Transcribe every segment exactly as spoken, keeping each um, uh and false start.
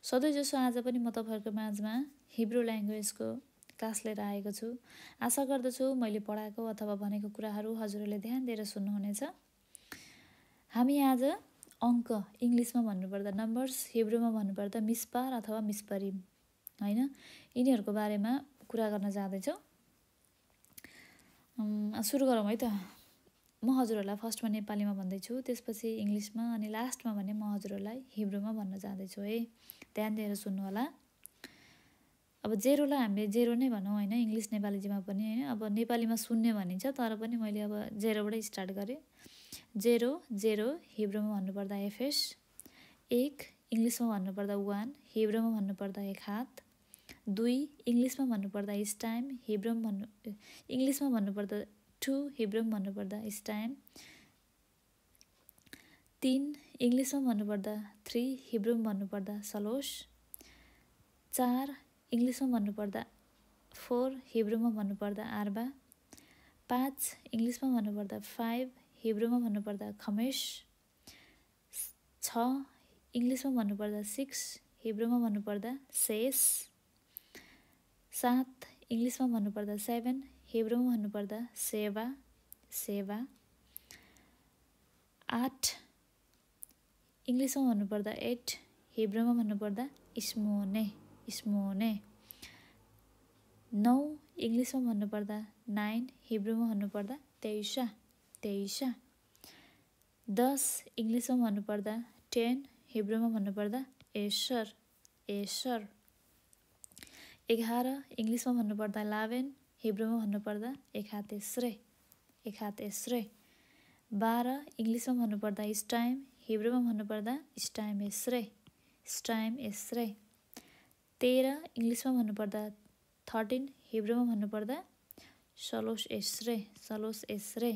सधैँ जसो आज पनि म तपाईँहरूको माझमा हिब्रू ल्याङ्ग्वेजको क्लास लिएर आएको छु। आशा गर्दछु मैले पढाएको अथवा भनेको कुराहरू हजुरहरूले ध्यान दिएर सुन्नुहुनेछ। हामी आज अङ्क इङ्ग्लिसमा भन्नुपर्दा नम्बर्स, हिब्रूमा भन्नुपर्दा मिस्पार अथवा मिस्परिम हैन, यिनीहरूको बारेमा कुरा गर्न जाँदैछौँ। सुरु गरौँ है त। म हजुरहरूलाई फर्स्टमा नेपालीमा भन्दैछु, त्यसपछि इङ्ग्लिसमा, अनि लास्टमा भने म हजुरहरूलाई हिब्रूमा भन्न जाँदैछु है। ध्यान दिएर सुन्नु होला। अब जेरोलाई हामीले जेरो नै भनौँ होइन, इङ्ग्लिस नेपालीमा पनि होइन। अब नेपालीमा शून्य भनिन्छ, तर पनि मैले अब जेरोबाटै स्टार्ट गरेँ। जेरो जेरो हिब्रूमा भन्नुपर्दा एफएस। एक इङ्ग्लिसमा भन्नुपर्दा वान, हिब्रूमा भन्नुपर्दा एक हात। दुई इङ्ग्लिसमा भन्नुपर्दा इस टाइम, हिब्रूमा भन्नु इङ्ग्लिसमा भन्नुपर्दा टु, हिब्रूमा भन्नुपर्दा इस टाइम। तीन इङ्ग्लिसमा भन्नुपर्दा थ्री, हिब्रूमा भन्नुपर्दा सलोस। चार इङ्ग्लिसमा भन्नुपर्दा फोर, हिब्रूमा भन्नुपर्दा आर्बा। पाँच इङ्ग्लिसमा भन्नुपर्दा फाइभ, हिब्रूमा भन्नुपर्दा खमेस। छ इङ्ग्लिसमा भन्नुपर्दा सिक्स, हिब्रूमा भन्नुपर्दा सेस। सात इङ्ग्लिसमा भन्नुपर्दा सेभेन, हिब्रूमा भन्नुपर्दा सेवा सेवा। आठ इङ्ग्लिसमा भन्नुपर्दा एट, हिब्रूमा भन्नुपर्दा स्मोने स्मोने। नौ इङ्ग्लिसमा भन्नुपर्दा नाइन, हिब्रूमा भन्नुपर्दा तेइसा तेइसा। दस इङ्ग्लिसमा भन्नुपर्दा टेन, हिब्रूमा भन्नुपर्दा एसर एसर। एघार इङ्ग्लिसमा भन्नुपर्दा इलेभेन, हिब्रूमा भन्नुपर्दा एक हात एस्रे एक हात एस्रे। बाह्र इङ्ग्लिसमा भन्नुपर्दा इस टाइम, हिब्रूमा भन्नुपर्दा इस टाइम एस्रे इस टाइम एस्रे। तेह्र इङ्ग्लिसमा भन्नुपर्दा थर्टिन, हिब्रूमा भन्नुपर्दा सलोस एस्रे सलोस एस्रे।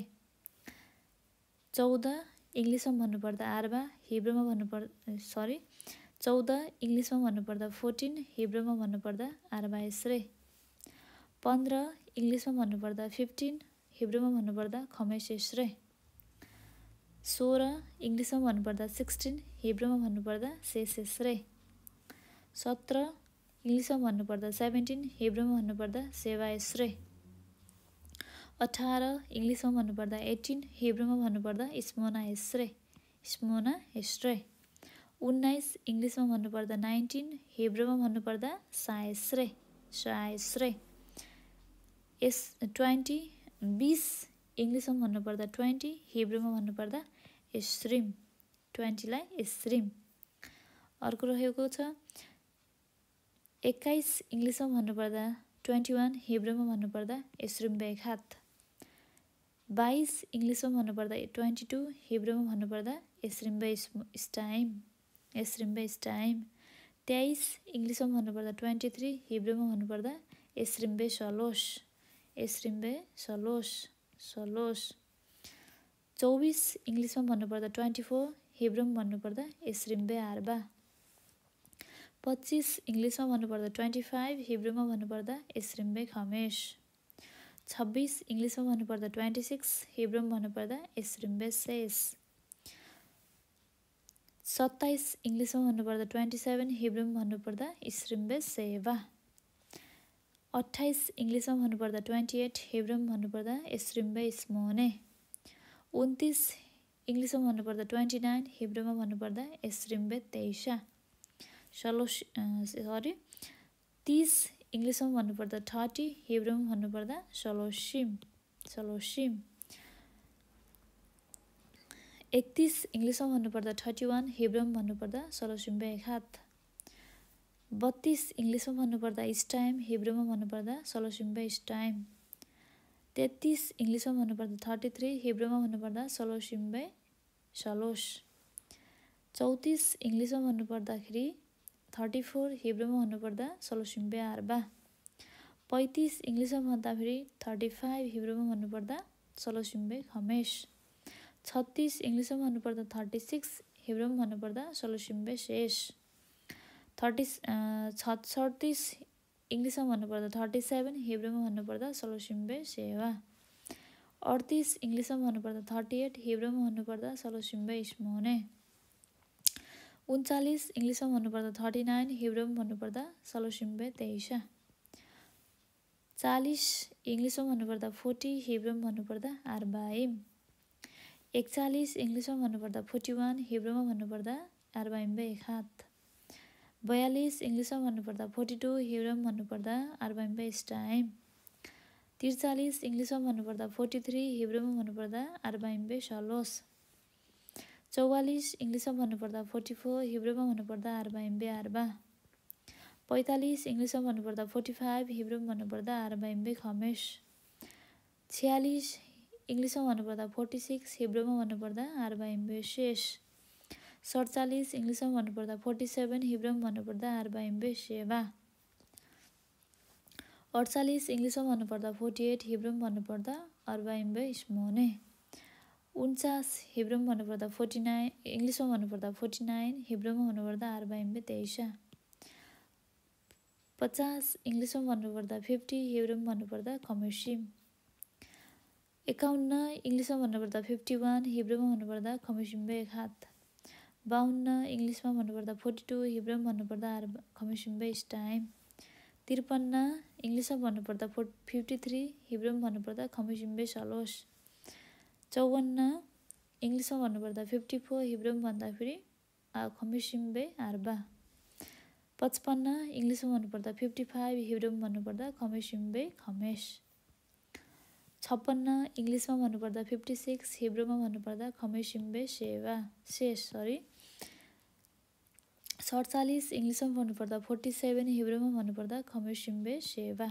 चौध इङ्ग्लिसमा भन्नुपर्दा आर्बा, हिब्रूमा भन्नुपर्दा सरी चौध इङ्ग्लिसमा भन्नुपर्दा फोर्टिन, हिब्रूमा भन्नुपर्दा आर्बा एस्रे। पन्ध्र इङ्ग्लिसमा भन्नुपर्दा फिफ्टिन, हिब्रूमा भन्नुपर्दा खमेस एस्रे। सोह्र इङ्ग्लिसमा भन्नुपर्दा सिक्सटिन, हिब्रूमा भन्नुपर्दा सेस एस्रे। सत्र इङ्ग्लिसमा भन्नुपर्दा सेभेन्टिन, हिब्रूमा भन्नुपर्दा सेवा एस्रे। अठार इङ्ग्लिसमा भन्नुपर्दा एटिन, हिब्रूमा भन्नुपर्दा स्मोना एस्रे स्मोना एस्रे। उन्नाइस इङ्ग्लिसमा भन्नुपर्दा नाइन्टिन, हिब्रूमा भन्नुपर्दा साएस्रे साएस्रे। एस ट्वेन्टी बिस इङ्ग्लिसमा भन्नुपर्दा ट्वेन्टी, हिब्रूमा भन्नुपर्दा एस्रिम ट्वेन्टीलाई एस्रिम। अर्को रहेको छ एक्काइस इङ्ग्लिसमा भन्नुपर्दा ट्वेन्टी वान, हिब्रूमा भन्नुपर्दा एस्रिम बे एक हात। बाइस इङ्ग्लिसमा भन्नुपर्दा ट्वेन्टी टू, हिब्रूमा भन्नुपर्दा एस्रिम बे स्टाइम एस्रिम बे स्टाइम। तेइस इङ्ग्लिसमा भन्नुपर्दा ट्वेन्टी थ्री, हिब्रूमा भन्नुपर्दा एस्रिम बे सलोस एस्रिम बे सलोस सलोस। चौबिस इङ्ग्लिसमा भन्नुपर्दा ट्वेन्टी फोर, हिब्रूमा भन्नुपर्दा एस्रिम बे आर्बा। पच्चिस इङ्ग्लिसमा भन्नुपर्दा ट्वेन्टी फाइभ, हिब्रूमा भन्नुपर्दा एस्रिम बे खमेस। छब्बिस इङ्ग्लिसमा भन्नुपर्दा ट्वेन्टी सिक्स, हिब्रूमा भन्नुपर्दा एस्रिम बे सेस। सत्ताइस इङ्ग्लिसमा भन्नुपर्दा ट्वेन्टी सेभेन, हिब्रूमा भन्नुपर्दा इस्रिम बे सेवा। अट्ठाइस इङ्ग्लिसमा भन्नुपर्दा ट्वेन्टी एट, हिब्रूमा भन्नुपर्दा एस्रिम बे स्मोने। उन्तिस इङ्ग्लिसमा भन्नुपर्दा ट्वेन्टी नाइन, हिब्रूमा भन्नुपर्दा एस्रिम बे तेइसा सलोस सरी। तिस इङ्ग्लिसमा भन्नुपर्दा थर्टी, हिब्रूमा भन्नुपर्दा सलोसिम सलोसिम। एकतिस इङ्ग्लिसमा भन्नुपर्दा थर्टी वान, हिब्रूमा भन्नुपर्दा सलोसिम बे एक हात। बत्तिस इङ्ग्लिसमा भन्नुपर्दा इस टाइम, हिब्रूमा भन्नुपर्दा सलोसिम बे इस टाइम। तेत्तिस इङ्ग्लिसमा भन्नुपर्दा थर्टी थ्री, हिब्रूमा भन्नुपर्दा सलोसिम बे सलोस। चौतिस इङ्ग्लिसमा भन्नुपर्दाखेरि थर्टी फोर, हिब्रूमा भन्नुपर्दा सलोसिम बे आर्बा। पैँतिस इङ्ग्लिसमा भन्दाखेरि थर्टी फाइभ, हिब्रूमा भन्नुपर्दा सलोसिम बे खमेस। छत्तिस इङ्ग्लिसमा भन्नुपर्दा थर्टी सिक्स, हिब्रूमा भन्नुपर्दा सलोसिम बे सेस। थर्टी सडतिस इङ्ग्लिसमा भन्नुपर्दा थर्टी सेभेन, हिब्रूमा भन्नुपर्दा सलोसिम बे सेवा। अडतिस इङ्ग्लिसमा भन्नुपर्दा थर्टी एट, हिब्रूमा भन्नुपर्दा सलोसिम बे स्मोने। उन्चालिस इङ्ग्लिसमा भन्नुपर्दा थर्टी नाइन हिब्रूमा भन्नुपर्दा सलोसिम्बे तेइस। चालिस इङ्ग्लिसमा भन्नुपर्दा फोर्टी हिब्रूमा भन्नुपर्दा आर्बाइम। एकचालिस इङ्ग्लिसमा भन्नुपर्दा फोर्टी वान हिब्रूमा भन्नुपर्दा आर्बाइम्बे एकात। बयालिस इङ्ग्लिसमा भन्नुपर्दा फोर्टी टू हिब्रूमा भन्नुपर्दा आर्बाइम्बे स्टाइम। त्रिचालिस इङ्ग्लिसमा भन्नुपर्दा फोर्टी थ्री हिब्रूमा भन्नुपर्दा आर्बाइम्बे सलोस। चौवालिस इङ्ग्लिसमा भन्नुपर्दा फोर्टी फोर हिब्रूमा भन्नुपर्दा आर्बाइम्बे आर्बा। पैँतालिस इङ्ग्लिसमा भन्नुपर्दा फोर्टी फाइभ हिब्रूमा भन्नुपर्दा आर्बाइम्बे खमेस। छयालिस इङ्ग्लिसमा भन्नुपर्दा फोर्टी सिक्स हिब्रूमा भन्नुपर्दा आर्बाइम्बे शेष। सडचालिस इङ्ग्लिसमा भन्नुपर्दा फोर्टी सेभेन हिब्रूमा भन्नुपर्दा आर्बाइम्बे सेवा। अडचालिस इङ्ग्लिसमा भन्नुपर्दा फोर्टी एट हिब्रूमा भन्नुपर्दा आर्बाइम्बे स्मोने। उन्चास हिब्रूमा भन्नुपर्दा फोर्टी नाइन इङ्ग्लिसमा भन्नुपर्दा फोर्टी नाइन हिब्रूमा भन्नुपर्दा आर्बाइम्बे तेइस। पचास इङ्ग्लिसमा भन्नुपर्दा फिफ्टी हिब्रूमा भन्नुपर्दा खमेसिम। एकाउन्न इङ्ग्लिसमा भन्नुपर्दा फिफ्टी वान हिब्रूमा भन्नुपर्दा खमेसिम्बे एकात। बाउन्न इङ्ग्लिसमा भन्नुपर्दा फोर्टी टू हिब्रूमा भन्नुपर्दा आर्बा खमेसिम्बे स्टाइम। त्रिपन्न इङ्ग्लिसमा भन्नुपर्दा फोर फिफ्टी थ्री हिब्रूमा भन्नुपर्दा खमेसिम्बे सलोस। चौवन्न इङ्ग्लिसमा भन्नुपर्दा फिफ्टी फोर हिब्रूमा भन्दाखेरि खमेसिम्बे आर्बा। पचपन्न इङ्ग्लिसमा भन्नुपर्दा फिफ्टी फाइभ हिब्रूमा भन्नुपर्दा खमेसिम्बे खमेस। छप्पन्न इङ्ग्लिसमा भन्नुपर्दा फिफ्टी सिक्स हिब्रूमा भन्नुपर्दा खमेसिम्बे सेवा शेष सरी। सडचालिस इङ्ग्लिसमा भन्नुपर्दा फोर्टी सेभेन हिब्रूमा भन्नुपर्दा खमेसिम्बे सेवा।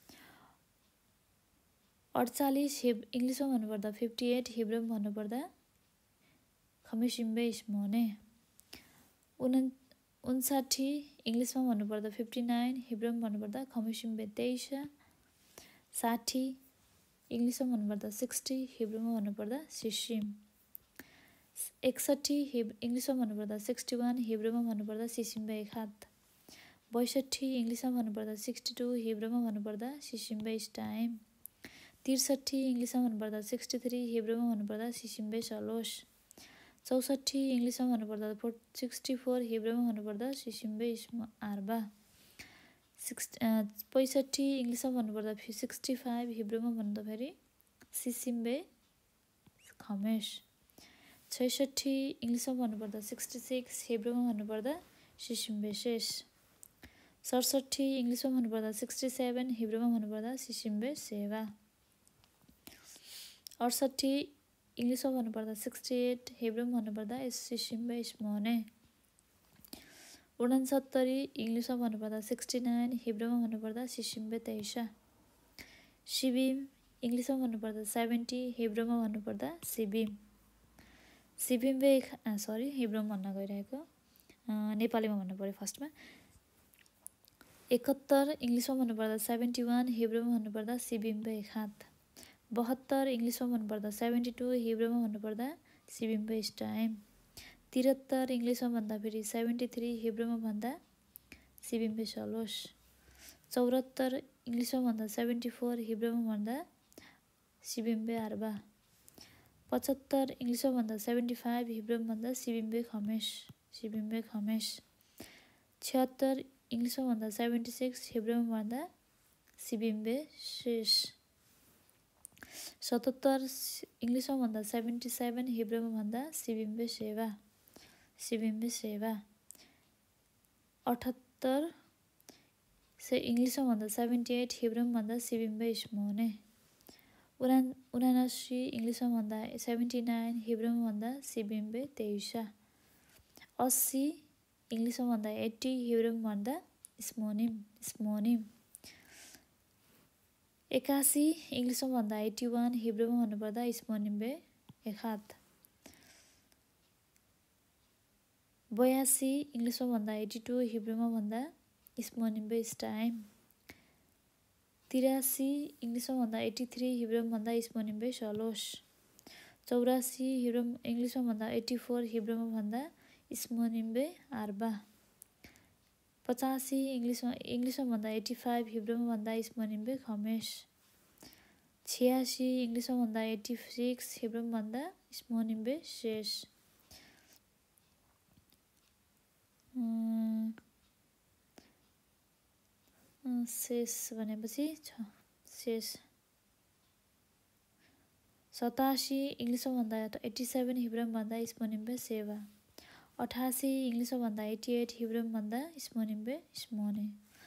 अडचालिस हिब इङ्ग्लिसमा भन्नुपर्दा फिफ्टी एट हिब्रूमा भन्नुपर्दा खमेसिम्बे स्मोने। उन उन्साठी इङ्ग्लिसमा भन्नुपर्दा फिफ्टी नाइन हिब्रूमा भन्नुपर्दा खमेसिम्बे तेइस। साठी इङ्ग्लिसमा भन्नुपर्दा सिक्सटी हिब्रूमा भन्नुपर्दा सिसिम। एकसट्ठी हिब इङ्ग्लिसमा भन्नुपर्दा सिक्सटी वान हिब्रूमा भन्नुपर्दा सिसिम्बे एकात। बैसठी इङ्ग्लिसमा भन्नुपर्दा सिक्सटी टू हिब्रूमा भन्नुपर्दा सिसिम्बे स्टाइम। त्रिसठी इङ्ग्लिसमा भन्नुपर्दा सिक्सटी थ्री हिब्रूमा भन्नुपर्दा सिसिम्बे सलोस। चौसठी इङ्ग्लिसमा भन्नुपर्दा फोर सिक्सटी फोर हिब्रूमा भन्नुपर्दा सिसिम्बे आर्बा। सिक्स पैँसठी इङ्ग्लिसमा भन्नुपर्दा सिक्सटी फाइभ हिब्रूमा भन्दाखेरि सिसिम्बे खमेस। छैसठी इङ्ग्लिसमा भन्नुपर्दा सिक्सटी सिक्स हिब्रूमा भन्नुपर्दा सिसिम्बे शेष। सडसठी इङ्ग्लिसमा भन्नुपर्दा सिक्सटी सेभेन हिब्रूमा भन्नुपर्दा सिसिम्बे सेवा। अडसट्ठी इङ्ग्लिसमा भन्नुपर्दा सिक्सटी एट हिब्रूमा भन्नुपर्दा सिसिम्बे स्मोने। उनसत्तरी इङ्ग्लिसमा भन्नुपर्दा सिक्सटी नाइन हिब्रूमा भन्नुपर्दा सिसिम्बे तेइस। सिबिम इङ्ग्लिसमा भन्नुपर्दा सेभेन्टी हिब्रूमा भन्नुपर्दा सिबिम। सिबिम्बे सरी हिब्रूमा भन्न गइरहेको नेपालीमा भन्नु पऱ्यो फर्स्टमा। एकहत्तर इङ्ग्लिसमा भन्नुपर्दा सेभेन्टी वान हिब्रूमा भन्नुपर्दा सिबिम्बे एकात। बहत्तर इङ्ग्लिसमा भन्नुपर्दा सेभेन्टी टू हिब्रूमा भन्नुपर्दा सिबिम्बे स्टाइम। त्रिहत्तर इङ्ग्लिसमा भन्दाखेरि सेभेन्टी थ्री हिब्रूमा भन्दा सिबिम्बे सलोस। चौहत्तर इङ्ग्लिसमा भन्दा सेभेन्टी फोर हिब्रूमा भन्दा सिबिम्बे आर्बा। पचहत्तर इङ्ग्लिसमा भन्दा सेभेन्टी फाइभ हिब्रूमा भन्दा सिबिम्बे खमेस सिबिम्बे खमेस। छिहत्तर इङ्ग्लिसमा भन्दा सेभेन्टी सिक्स हिब्रूमा भन्दा सिबिम्बे शेष। सतहत्तर इङ्ग्लिसमा भन्दा सेभेन्टी सेभेन हिब्रूमा भन्दा सिबिम्बे सेवा सिबिम्बे सेवा। अठहत्तर से इङ्ग्लिसमा भन्दा सेभेन्टी एट हिब्रूमा भन्दा सिबिम्बे स्मोने। उना उनासी इङ्ग्लिसमा भन्दा सेभेन्टी नाइन हिब्रूमा भन्दा सिबिम्बे तेइस। अस्सी इङ्ग्लिसमा भन्दा एट्टी हिब्रूमा भन्दा स्मोनिम स्मोनिम। एकासी इङ्ग्लिसमा भन्दा एट्टी वान हिब्रूमा भन्नुपर्दा स्मोनिम्बे एकात। बयासी इङ्ग्लिसमा भन्दा एट्टी टू हिब्रूमा भन्दा स्मोनिम्बे स्टाइम। तिरासी इङ्ग्लिसमा भन्दा एट्टी थ्री हिब्रूमा भन्दा स्मोनिम्बे सलोस। चौरासी हिब्रू इङ्ग्लिसमा भन्दा एट्टी फोर हिब्रूमा भन्दा स्मोनिम्बे आर्बा। पचासी इङ्ग्लिसमा इङ्ग्लिसमा भन्दा एट्टी फाइभ हिब्रूमा भन्दा स्मोनिम्बे खमेस। छयासी इङ्ग्लिसमा भन्दा एट्टी सिक्स हिब्रूमा भन्दा स्मोनिम्बे शेष। शेष भनेपछि छ शेष सतासी इङ्ग्लिसमा भन्दा एट्टी सेभेन हिब्रूमा भन्दा स्मोनिम्बे सेवा अठासी इङ्ग्लिसमा भन्दा एट्टी एट हिब्रूमा भन्दा स्मोनिम्बे स्मोने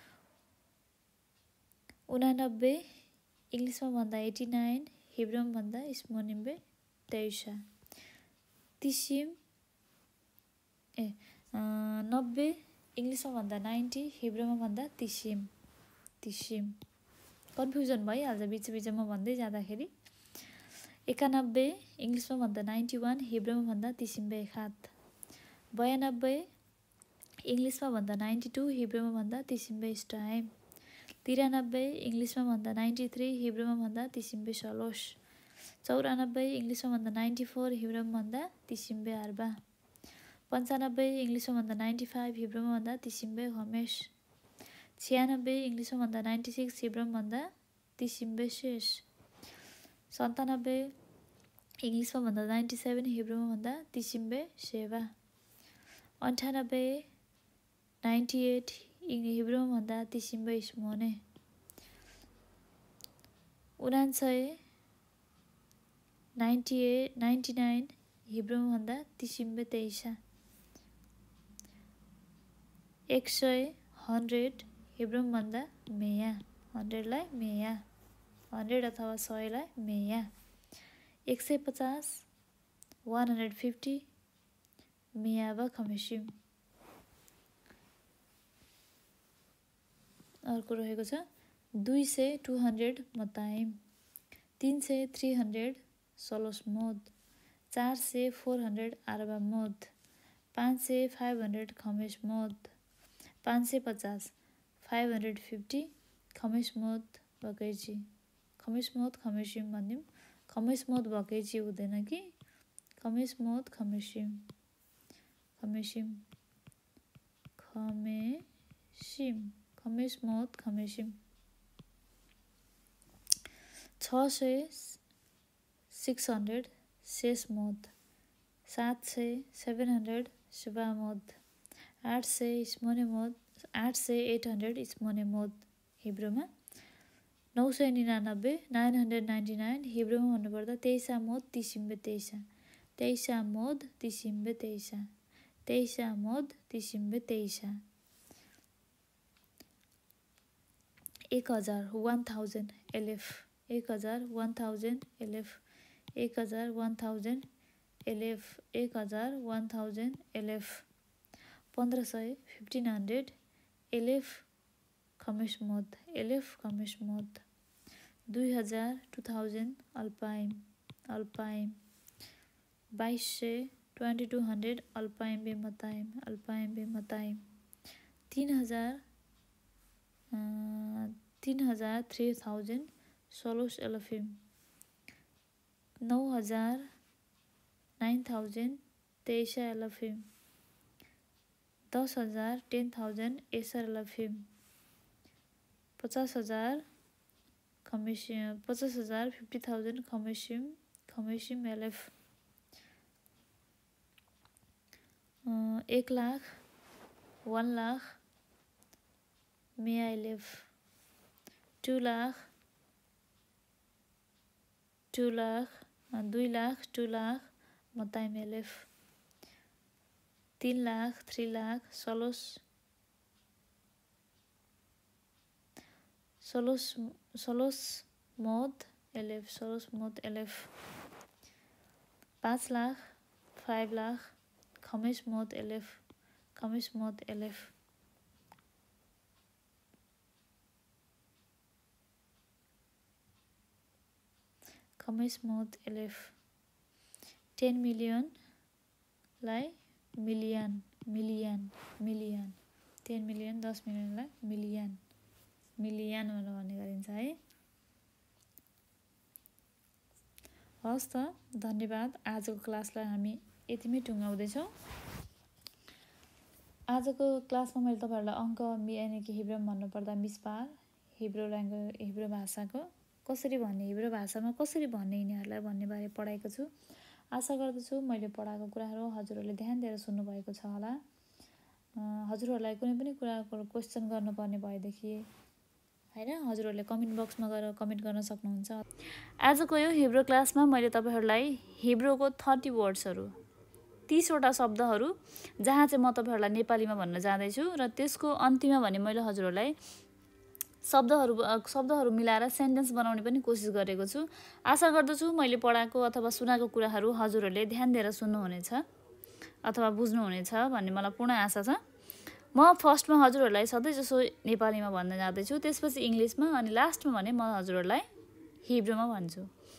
उनानब्बे इङ्ग्लिसमा भन्दा एट्टी नाइन हिब्रूमा भन्दा स्मोनिम्बे तेइसा तिसिम ए नब्बे इङ्ग्लिसमा भन्दा नाइन्टी हिब्रूमा भन्दा तिसिम तिसिम कन्फ्युजन भइहाल्छ बिच बिचमा भन्दै जाँदाखेरि एकानब्बे इङ्ग्लिसमा भन्दा नाइन्टी वान हिब्रूमा भन्दा तिसिम्बे एकात बयानब्बे इङ्ग्लिसमा भन्दा नाइन्टी टू हिब्रूमा भन्दा तिसिम्बे स्टाइम तिरानब्बे इङ्ग्लिसमा भन्दा नाइन्टी थ्री हिब्रूमा भन्दा तिसिम्बे सलोस चौरानब्बे इङ्ग्लिसमा भन्दा नाइन्टी फोर हिब्रूमा भन्दा तिसिम्बे आर्बा पन्चानब्बे इङ्ग्लिसमा भन्दा नाइन्टी फाइभ हिब्रूमा भन्दा तिसिम्बे हमेस छ्यानब्बे इङ्ग्लिसमा भन्दा नाइन्टी सिक्स हिब्रूमा भन्दा तिसिम्बे शेष सन्तानब्बे इङ्ग्लिसमा भन्दा नाइन्टी सेभेन हिब्रूमा भन्दा तिसिम्बे सेवा अन्ठानब्बे नाइन्टी एट हिब्रूमा भन्दा तिसिम्बे स्मोने उनान्सय नाइन्टी एट नाइन्टी नाइन हिब्रूमा भन्दा तिसिम्बे तेइसा एक सय हन्ड्रेड हिब्रूमा भन्दा मेया हन्ड्रेडलाई मेया हन्ड्रेड अथवा सयलाई मेया एक सय पचास वान हन्ड्रेड फिफ्टी मेयावा खमेसिम अर्को रहेको छ दुई सय टू हन्ड्रेड मताइम तीन सय थ्री हन्ड्रेड सलोस मोद चार सय फोर हन्ड्रेड आर्बा मोद पाँच सय फाइभ हन्ड्रेड खमेस मोद पाँच सय पचास फाइभ हन्ड्रेड फिफ्टी खमेस मोद बकैची खमेस मोद खमेसिम भन्दिउँ खमेस मोद बकैची हुँदैन कि खमेस मोद खमेसिम खमेसिम खमेसिम खमेस मोद खमेसिम छ सय सिक्स हन्ड्रेड शेष मोद सात सय सेभेन हन्ड्रेड शुभा मोद आठ सय स्मोने मोद आठ सय एट हन्ड्रेड स्मोने मोद हिब्रूमा नौ सय निनानब्बे नाइन हन्ड्रेड नाइन्टी नाइन हिब्रूमा भन्नुपर्दा तेइसा मोद तिसिम्बे तेइसा तेइसा मोद तिसिम्बे तेइसा तेइसा मोद तिसिम्बे तेइसा एक हजार वान थाउजन्ड एलेफ एक हजार वान थाउजन्ड एलेफ एक हजार वान थाउजन्ड एलेफ एक हजार वान थाउजन्ड एलेफ पन्ध्र सय फिफ्टिन हन्ड्रेड एलेफ खमेस मोद एलेफ खमेस मोद दुई हजार टू थाउजन्ड अल्पाइम अल्पाइम बाइस सय ट्वेन्टी टू हन्ड्रेड अल्पाइम बे मताइम अल्पाइम बे मताइम तीन हजार तीन हजार थ्री थाउजन्ड सलोस एलफिम नौ हजार नाइन थाउजन्ड तेइसा एलफिम दस हजार टेन थाउजन्ड एसर एलफिम पचास हजार खमेसिम पचास हजार फिफ्टी थाउजन्ड खमेसिम खमेसिम एलएफ एक लाख वन लाख मेया एलेफ टू लाख टू लाख दुई लाख टू लाख मताइम एलेफ तीन लाख थ्री लाख सलोस सलोस सलोस मोद एलेफ सलोस मोद एलेफ पाँच लाख फाइभ लाख खमेस मोद एलेफ खमेस मोद एलेफ खमेस मोद एलेफ टेन मिलियन लाई million million million ten million दस मिलियनलाई मिलियन मिलियन भनेर भन्ने गरिन्छ है। हस् त धन्यवाद। आजको क्लासलाई हामी यतिमै टुङ्गाउँदैछौँ। आजको क्लासमा मैले तपाईँहरूलाई अङ्क यानि कि हिब्रूमा भन्नुपर्दा मिसबार हिब्रू ल्याङ्ग्वेज हिब्रू भाषाको कसरी भन्ने हिब्रू भाषामा कसरी भन्ने यिनीहरूलाई भन्ने बारे पढाएको छु। आशा गर्दछु मैले पढाएको कुराहरू हजुरहरूले ध्यान दिएर सुन्नुभएको छ होला। हजुरहरूलाई कुनै पनि कुराको क्वेसन गर्नुपर्ने भएदेखि हैन हजुरहरूले कमेन्ट बक्समा गएर कमेन्ट गर्न सक्नुहुन्छ। आजको यो हिब्रो क्लासमा मैले तपाईहरुलाई हिब्रोको थर्टी वर्ड्सहरु तीसवटा शब्दहरु जहाँ चाहिँ म तपाईहरुलाई नेपालीमा भन्न जाँदैछु र त्यसको अन्तिममा भने मैले हजुरहरूलाई शब्दहरु शब्दहरु मिलाएर सेन्टेन्स बनाउने पनि कोसिस गरेको छु। आशा गर्दछु मैले पढाएको अथवा सुनाएको कुराहरु हजुरहरूले ध्यान दिएर सुन्नुहुनेछ अथवा बुझ्नुहुनेछ भन्ने मलाई पूर्ण आशा छ। म फर्स्टमा हजुरहरूलाई सधैँ जसो नेपालीमा भन्न जाँदैछु, त्यसपछि इंग्लिशमा अनि लास्टमा भने म हजुरहरूलाई हिब्रोमा भन्छु।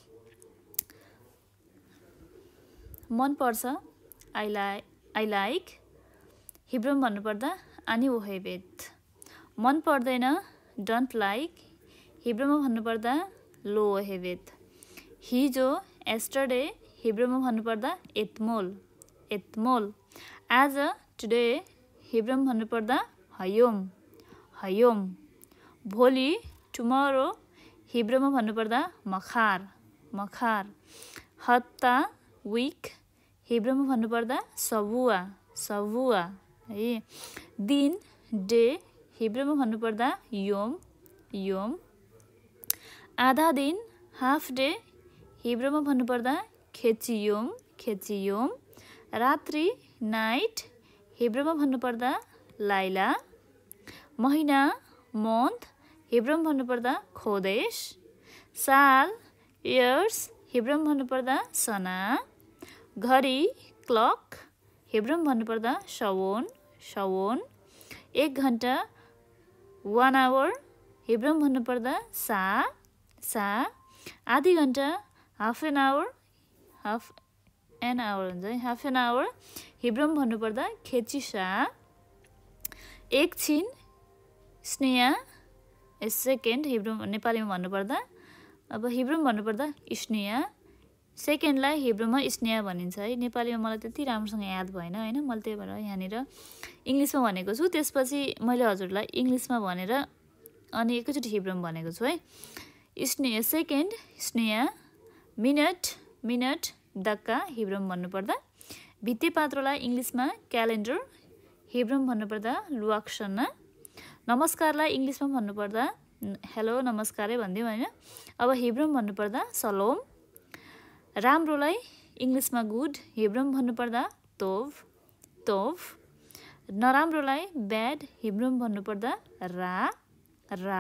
मन पर्छ आई लाइक आई लाइक हिब्रोमा भन्नुपर्दा आनी ओहेबेत। मन पर्दैन डोन्ट लाइक हिब्रोमा भन्नुपर्दा लो ओहेबेत। हिजो एस्टरडे हिब्रोमा भन्नुपर्दा एतमोल एतमोल। आज टुडे हिब्रोमा भन्नुपर्दा हयोम हयोम। भोलि टुमोरो हिब्रोमा भन्नुपर्दा मखार मखार। हप्ता वीक हिब्रोमा भन्नुपर्दा सबुआ सबुआ है। दिन डे हिब्रोमा भन्नुपर्दा योम योम। आधा दिन हाफ डे हिब्रोमा भन्नुपर्दा खेचियोम खेचियोम। रात्रि नाइट हिब्रोमा भन्नुपर्दा लाइला। महिना मन्थ हिब्रोमा भन्नुपर्दा खोदेश। साल इयर्स हिब्रोमा भन्नुपर्दा सना। घडी क्लक हिब्रोमा भन्नुपर्दा शवोन शवोन। एक घन्टा वान आवर हिब्रोमा भन्नुपर्दा सा सा। आधी घन्टा half an hour half an hour हुन्छ है हाफ एन आवर हिब्रोमा भन्नुपर्दा खेचिसा। एकछिन स्नेहा सेकेन्ड हिब्रोमा नेपालीमा भन्नुपर्दा अब हिब्रोमा भन्नुपर्दा स्नेहा। सेकेन्डलाई हिब्रोमा स्नेहा भनिन्छ है। नेपालीमा मलाई त्यति राम्रोसँग याद भएन हैन, मैले त्यही भएर यहाँनिर इंग्लिशमा भनेको छु। त्यसपछि मैले हजुरलाई इंग्लिशमा भनेर अनि एकैचोटि हिब्रोमा भनेको छु है। स्नेहा सेकेन्ड स्नेहा। मिनट मिनट डक्का हिब्रोमा भन्नुपर्दा। भित्तेपात्रोलाई इंग्लिशमा क्यालेन्डर हिब्रोमा भन्नुपर्दा लुआक्सना। नमस्कारलाई इंग्लिशमा भन्नुपर्दा हेलो नमस्कारै भन्दियौ हैन। अब हिब्रोमा भन्नुपर्दा सलोम। राम्रोलाई इंग्लिशमा गुड हिब्रोमा भन्नुपर्दा तोभ तोभ। नराम्रोलाई ब्याड हिब्रोमा भन्नुपर्दा रा रा।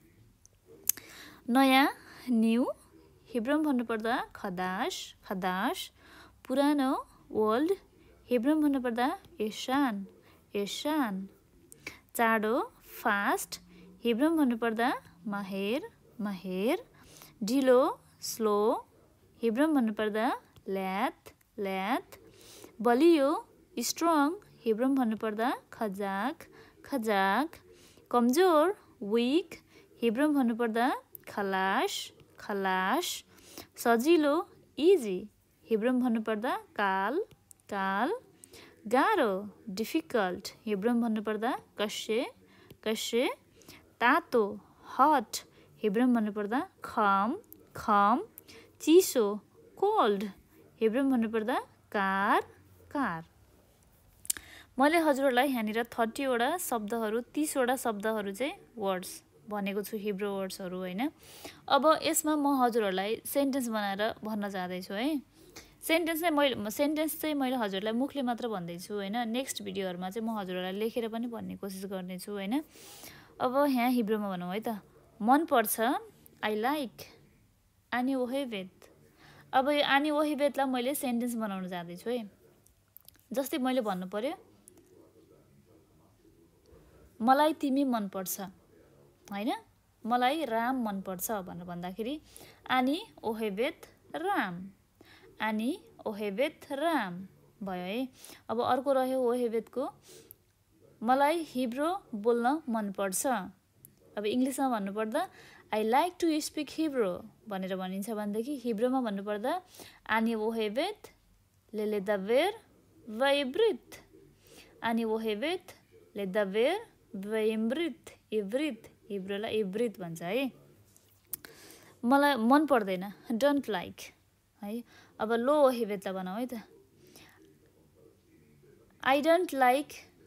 नयाँ न्यू हिब्रोमा भन्नुपर्दा खदास खदास। पुरानो ओल्ड हिब्रोमा भन्नुपर्दा एशान एशान। चाँडो फास्ट हिब्रोमा भन्नुपर्दा माहेर माहेर। ढिलो स्लो हिब्रोमा भन्नुपर्दा ल्याथ ल्याथ। बलियो स्ट्रङ हिब्रोमा भन्नुपर्दा खजाक खजाक। कमजोर वीक हिब्रोमा भन्नुपर्दा खलास खलास। सजिलो इजी हिब्रोमा भन्नुपर्दा काल काल। गाह्रो डिफिकल्ट हिब्रोमा भन्नुपर्दा कसे कसे। तातो हट हिब्रोमा भन्नुपर्दा खम खम। चिसो कोल्ड हिब्रोमा भन्नुपर्दा कार कार। मैले हजुरहरूलाई यहाँनिर थर्टीवटा शब्दहरू तीसवटा शब्दहरू चाहिँ वर्ड्स भनेको छु हिब्रो वर्ड्सहरू हैन। अब यसमा म हजुरहरूलाई सेन्टेन्स बनाएर भन्न जाँदैछु है। सेन्टेन्स चाहिँ मैले सेन्टेन्स चाहिँ मैले हजुरलाई मुखले मात्र भन्दैछु हैन। नेक्स्ट भिडियोहरुमा चाहिँ म हजुरहरूलाई लेखेर पनि भन्ने कोसिस गर्नेछु हैन। अब यहाँ हिब्रोमा भनौँ है त। मन पर्छ आई लाइक आनी ओहेबेत। अब यो आनी ओहेबेतलाई मैले सेन्टेन्स बनाउन जाँदैछु है। जस्तै मैले भन्नु पर्यो मलाई तिमी मन पर्छ हैन। मलाई राम मन पर्छ भनेर भन्दाखेरि आनी ओहेबेत राम आनी ओहेबेत राम भयो है। अब अर्को रह्यो ओहेबेतको मलाई हिब्रो बोल्न मन पर्छ। अब इंग्लिशमा भन्नुपर्दा I like to speak Hebrew भनेर भनिन्छ भनेदेखि हिब्रोमा भन्नुपर्दा आनी ओहेबेत लेलेदावेर वाइब्रित आनी ओहेबेत लेदावेर वाइब्रित इब्रित हिब्रोलाई इब्रित भन्छ है। मलाई मन पर्दैन डोन्ट लाइक है। अब लो ओहेबेतलाई बनाऊ है त। I don't like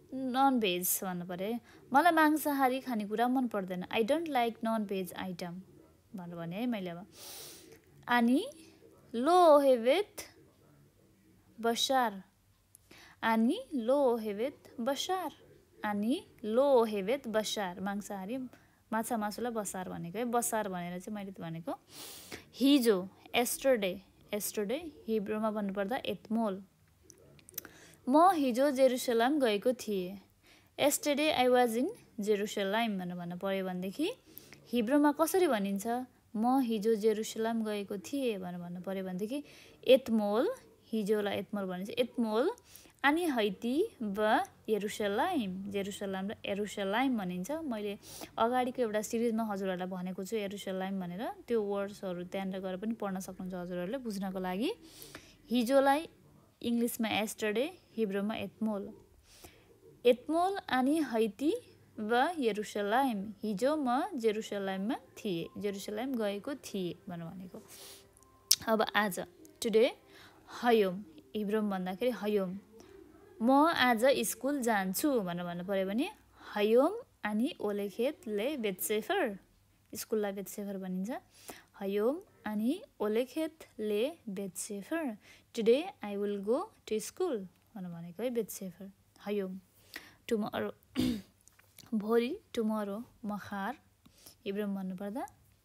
non veg भन्नु पऱ्यो है। मलाई मांसाहारी खानेकुरा मन पर्दैन। I don't like non veg item भन्नु भने है मैले अब। अनि लो हेवेत बसार, अनि लो हेवेत बसार, अनि लो हेवेत बसार, मांसाहारी माछा मासुलाई बसार भनेको है। बसार भनेर चाहिँ मैले भनेको हिजो, एस्टरडे, एस्टरडे हिब्रूमा भन्नुपर्दा एतमोल। म हिजो जेरुसलेम गएको थिएँ। Yesterday I was in Jerusalem भनेर भन्नु पऱ्यो भनेदेखि हिब्रूमा कसरी भनिन्छ? म हिजो जेरुसलेम गएको थिएँ भनेर भन्नु पऱ्यो भनेदेखि एतमोल, हिजोलाई एतमोल भनिन्छ, एतमोल अनि हैती व यरुसलाइम, जेरुसलाम र यरुसलाइम भनिन्छ। मैले अगाडिको एउटा सिरिजमा हजुरहरूलाई भनेको छु यरुसलाइम भनेर, त्यो वर्ड्सहरू त्यहाँनिर गएर पनि पढ्न सक्नुहुन्छ हजुरहरूले बुझ्नको लागि। हिजोलाई इङ्ग्लिसमा एस्टरडे, हिब्रूमा एतमोल। एतमोल अनि हैती व यरुसलाइम, हिजो म जेरुसलाममा थिएँ, जेरुसलाम गएको थिएँ भनेर भनेको। अब आज, टुडे, हयोम, हिब्रूमा भन्दाखेरि हयोम, म आज स्कुल जान्छु भनेर भन्नु पऱ्यो भने हयोम अनि ओलेखेतले बेतसेफर, स्कुललाई बेतसेफर भनिन्छ। हयोम अनि ओलेखेतले बेतसेफर, today I will go to school भनेर भनेको है बेतसेफर, हयोम। टुमरो, भोलि, टुमरो, मखार, हिब्रूमा भन्नुपर्दा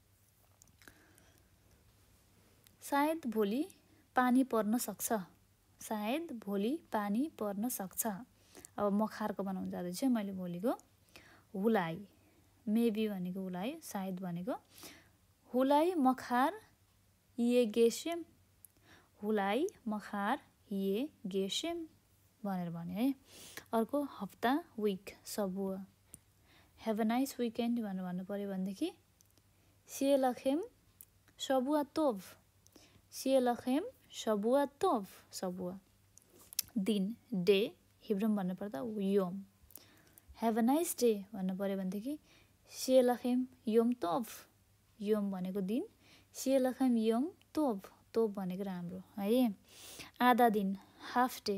सायद भोलि पानी पर्न सक्छ, सायद भोलि पानी पर्न सक्छ। अब मखारको बनाउनु जाँदैछु मैले भोलिको। हुलाई, मेबी भनेको हुलाई, सायद भनेको। हुलाई मखार ये गेसेम, हुलाई मखार ये गेसेम भनेर भन्यो है। अर्को हप्ता, विक, सबुवा। हेभ अ नाइस विकेन्ड भनेर भन्नु पऱ्यो भनेदेखि सिएलखेम सबुवा तोभ, सिएलखेम सबुवा तोभ, सबुवा। दिन, डे, हिब्रूमा भन्नुपर्दा योम। हेभ अ नाइस डे भन्नु पऱ्यो भनेदेखि सिएलखेम योम तोभ, योम भनेको दिन, सिएलखेम योम तोभ, तोभ भनेको राम्रो है। आधा दिन, हाफ डे,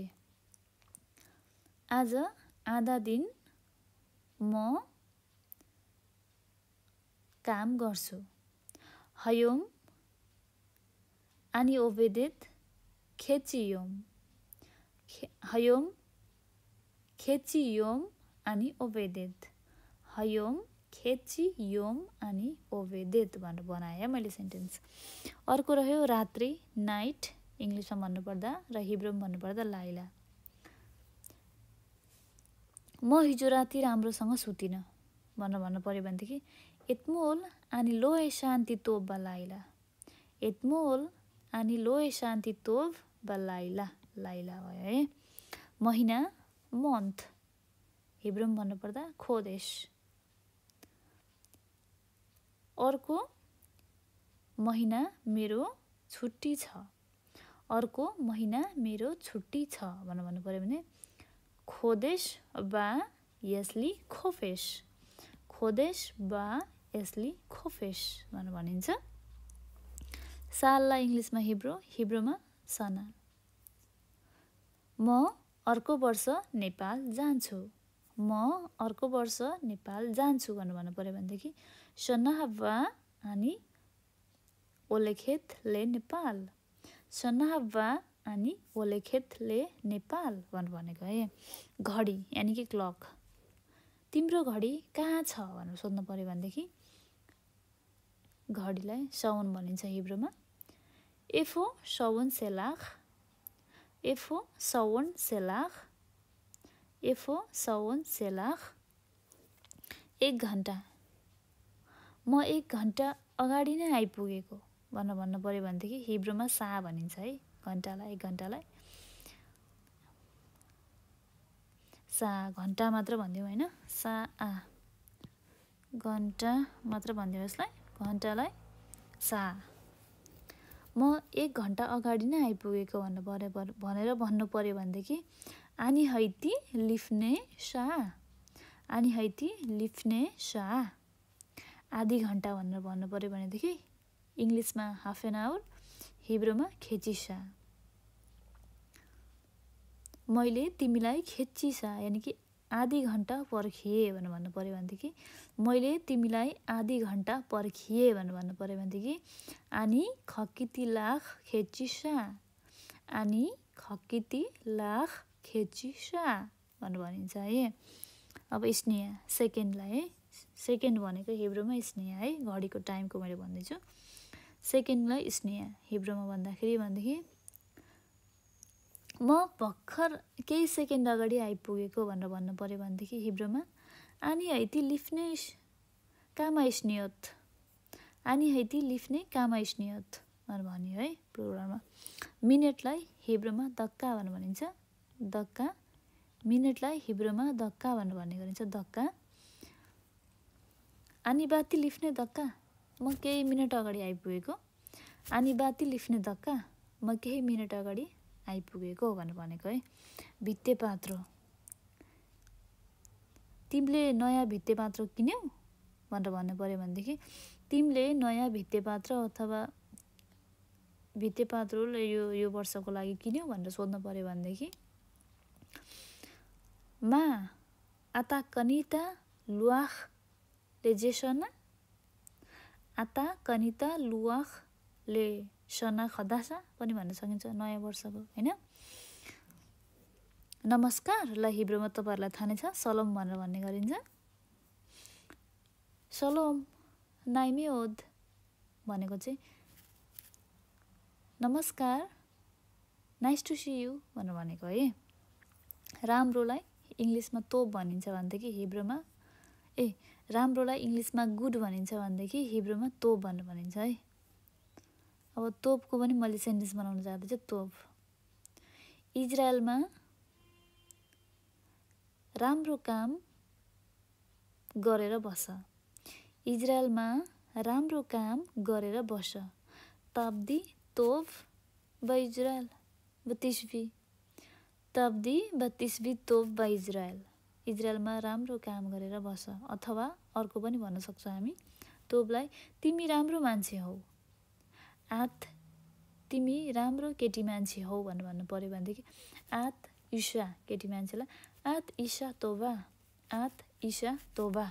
आज आधा दिन म काम गर्छु। हयोम अनि ओबेदेत खेचियोम, हयोम खेचियोम अनि ओबेदेत, हयोम खेचियोम अनि ओबेदेत भनेर बनाएँ मैले सेन्टेन्स। अर्को रह्यो रात्रि, नाइट, इङ्ग्लिसमा भन्नुपर्दा र हिब्रूमा भन्नुपर्दा लाइला। म हिजो राति राम्रोसँग सुतिनँ भनेर भन्नु पऱ्यो भनेदेखि एतमोल अनि लोए शान्ति तोभ बा लाइला, एतमोल अनि लोए शान्ति तोभ बा लाइला, लाइला भयो है। महिना, मन्थ, हिब्रूमा भन्नुपर्दा खोदेश। अर्को महिना मेरो छुट्टी छ, अर्को महिना मेरो छुट्टी छ भनेर भन्नु पऱ्यो भने खोदेश बा यसली खोफेश, खोदेश बा यसली खोफेश भनेर भनिन्छ। साललाई इङ्ग्लिसमा हिब्रू, हिब्रूमा सना। म अर्को वर्ष नेपाल जान्छु, म अर्को वर्ष नेपाल जान्छु भनेर भन्नु पऱ्यो भनेदेखि सनाहवा अनि ओलेखेतले नेपाल, सनाहवा अनि ओलेखेतले नेपाल भनेर भनेको है। घडी यानि कि क्लक, तिम्रो घडी कहाँ छ भनेर सोध्नु पऱ्यो भनेदेखि घडीलाई साउन भनिन्छ हिब्रूमा। एफो साउन सेलाख, एफो साउन सेलाख, एफो साउन सेलाख। एक घन्टा, म एक घन्टा अगाडि नै आइपुगेको भनेर भन्नु पऱ्यो भनेदेखि हिब्रूमा सा भनिन्छ है घन्टालाई, एक घन्टालाई सा, घन्टा मात्र भनिदिउँ होइन, सा आ, घन्टा मात्र भनिदिउँ यसलाई, घन्टालाई सा। म एक घन्टा अगाडि नै आइपुगेको भन्नु पऱ्यो भनेर भन्नु पऱ्यो भनेदेखि आनी हैती लिफ्ने सा, आनी हैती लिफ्ने सा। आधी घन्टा भनेर भन्नु पऱ्यो भनेदेखि इङ्ग्लिसमा हाफ एन आवर, हिब्रूमा खेचिसा। मैले तिमीलाई खेचिसा यानि कि आधी घन्टा पर्खिए भनेर भन्नु पऱ्यो भनेदेखि मैले तिमीलाई आधी घन्टा पर्खिए भनेर भन्नु पऱ्यो भनेदेखि आनी खकिती लाख खेचिसा आनी खकिती लाख खेचिसा भनेर भनिन्छ है। अब स्नेहा सेकेन्डलाई है, सेकेन्ड भनेको हिब्रूमा स्नेहा है, घडीको टाइमको मैले भन्दैछु। सेकेन्डलाई स्नेहा हिब्रूमा भन्दाखेरि भनेदेखि म भर्खर केही सेकेन्ड अगाडि आइपुगेको भनेर भन्नु पऱ्यो भनेदेखि हिब्रूमा आनी हैती लिफ्ने कामा स्नेहत आनी हैती लिफ्ने कामा स्नेहत भनेर भन्यो है प्लुरलमा। मिनेटलाई हिब्रूमा दक्का भनेर भनिन्छ, दक्का। मिनेटलाई हिब्रूमा दक्का भनेर भन्ने गरिन्छ, दक्का। आनी बाती लिफ्ने दक्का म केही मिनट अगाडि आइपुगेको, आनी बाती लिफ्ने दक्का म केही मिनट अगाडि आइपुगेको भनेर भनेको है। भित्ते पात्रो तिमीले नयाँ भित्ते पात्रो किन्यौ भनेर भन्नु पऱ्यो भनेदेखि तिमीले नयाँ भित्ते पात्र अथवा भित्ते पात्रो यो यो वर्षको लागि किन्यौ भनेर सोध्नु पऱ्यो भनेदेखि मा आता कनिता लुआख लेजेसना आता कनिता लुआख ले सना खदासा पनि भन्न सकिन्छ नयाँ वर्षको हैन। नमस्कारलाई हिब्रूमा तपाईँहरूलाई थाहा नै छ सलोम भनेर भन्ने गरिन्छ, सलोम नाइमेओद भनेको चाहिँ नमस्कार नाइस टु सी यु भनेर भनेको है। राम्रोलाई इङ्ग्लिसमा तोप भनिन्छ भनेदेखि हिब्रूमा ए राम्रोलाई इङ्ग्लिसमा गुड भनिन्छ भनेदेखि हिब्रूमा तोप भनेर भनिन्छ है। अब तोपको पनि मैले सेन्टेन्स बनाउन जाँदैछु। तोप इजरायलमा राम्रो काम गरेर बस, इजरायलमा राम्रो काम गरेर बस। तब्दी तोप ब इजरायल बत्तिसवी तब्दी बत्तिसवी तोप ब इजरायल इजरायलमा राम्रो काम गरेर बस। अथवा अर्को पनि भन्न सक्छौँ हामी तोपलाई तिमी राम्रो मान्छे हौ, आत तिमी राम्रो केटी मान्छे हौ भनेर भन्नु पऱ्यो भनेदेखि आत ईशा केटी मान्छेलाई आत ईशा तोबा आत ईशा तोबा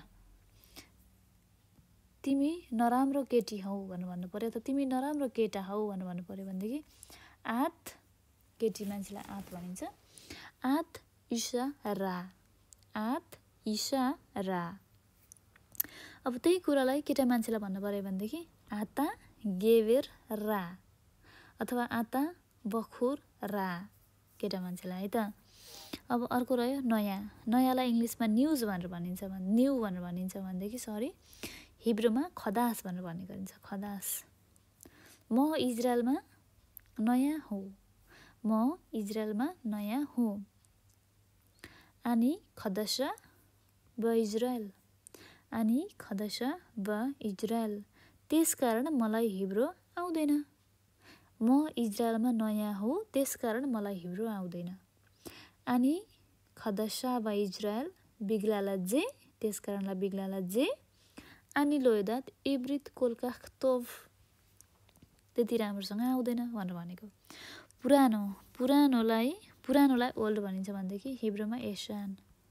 तिमी नराम्रो केटी हौ भनेर भन्नु पऱ्यो, त तिमी नराम्रो केटा हौ भनेर भन्नु पऱ्यो भनेदेखि आत केटी मान्छेलाई आत भनिन्छ, आत ईशा रा आत ईशा रा। अब त्यही कुरालाई केटा मान्छेलाई भन्नु पऱ्यो भनेदेखि आता गेवेर रा अथवा आता बखुर रा केटा मान्छेलाई है त। अब अर्को रह्यो नयाँ, नयाँलाई इङ्ग्लिसमा न्युज भनेर भनिन्छ भने न्यू भनेर भनिन्छ भनेदेखि सरी हिब्रूमा खदास भनेर भन्ने गरिन्छ, खदास। म इजरायलमा नयाँ हुँ, म इजरायलमा नयाँ हुँ। आनी खदसा ब इजरायल आनी खदसा ब इजरायल त्यसकारण मलाई हिब्रू आउँदैन, म इजरायलमा नयाँ हुँ त्यसकारण मलाई हिब्रू आउँदैन। आनी खदसा ब इजरायल बिग्लाला जे त्यसकारणलाई बिग्लाला जे आनी लोयदात इब्रित कोलकाख तोभ त्यति राम्रोसँग आउँदैन भनेर भनेको। पुरानो पुरानोलाई पुरानोलाई ओल्ड भनिन्छ भनेदेखि हिब्रूमा एसान।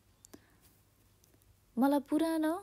मलाई पुरानो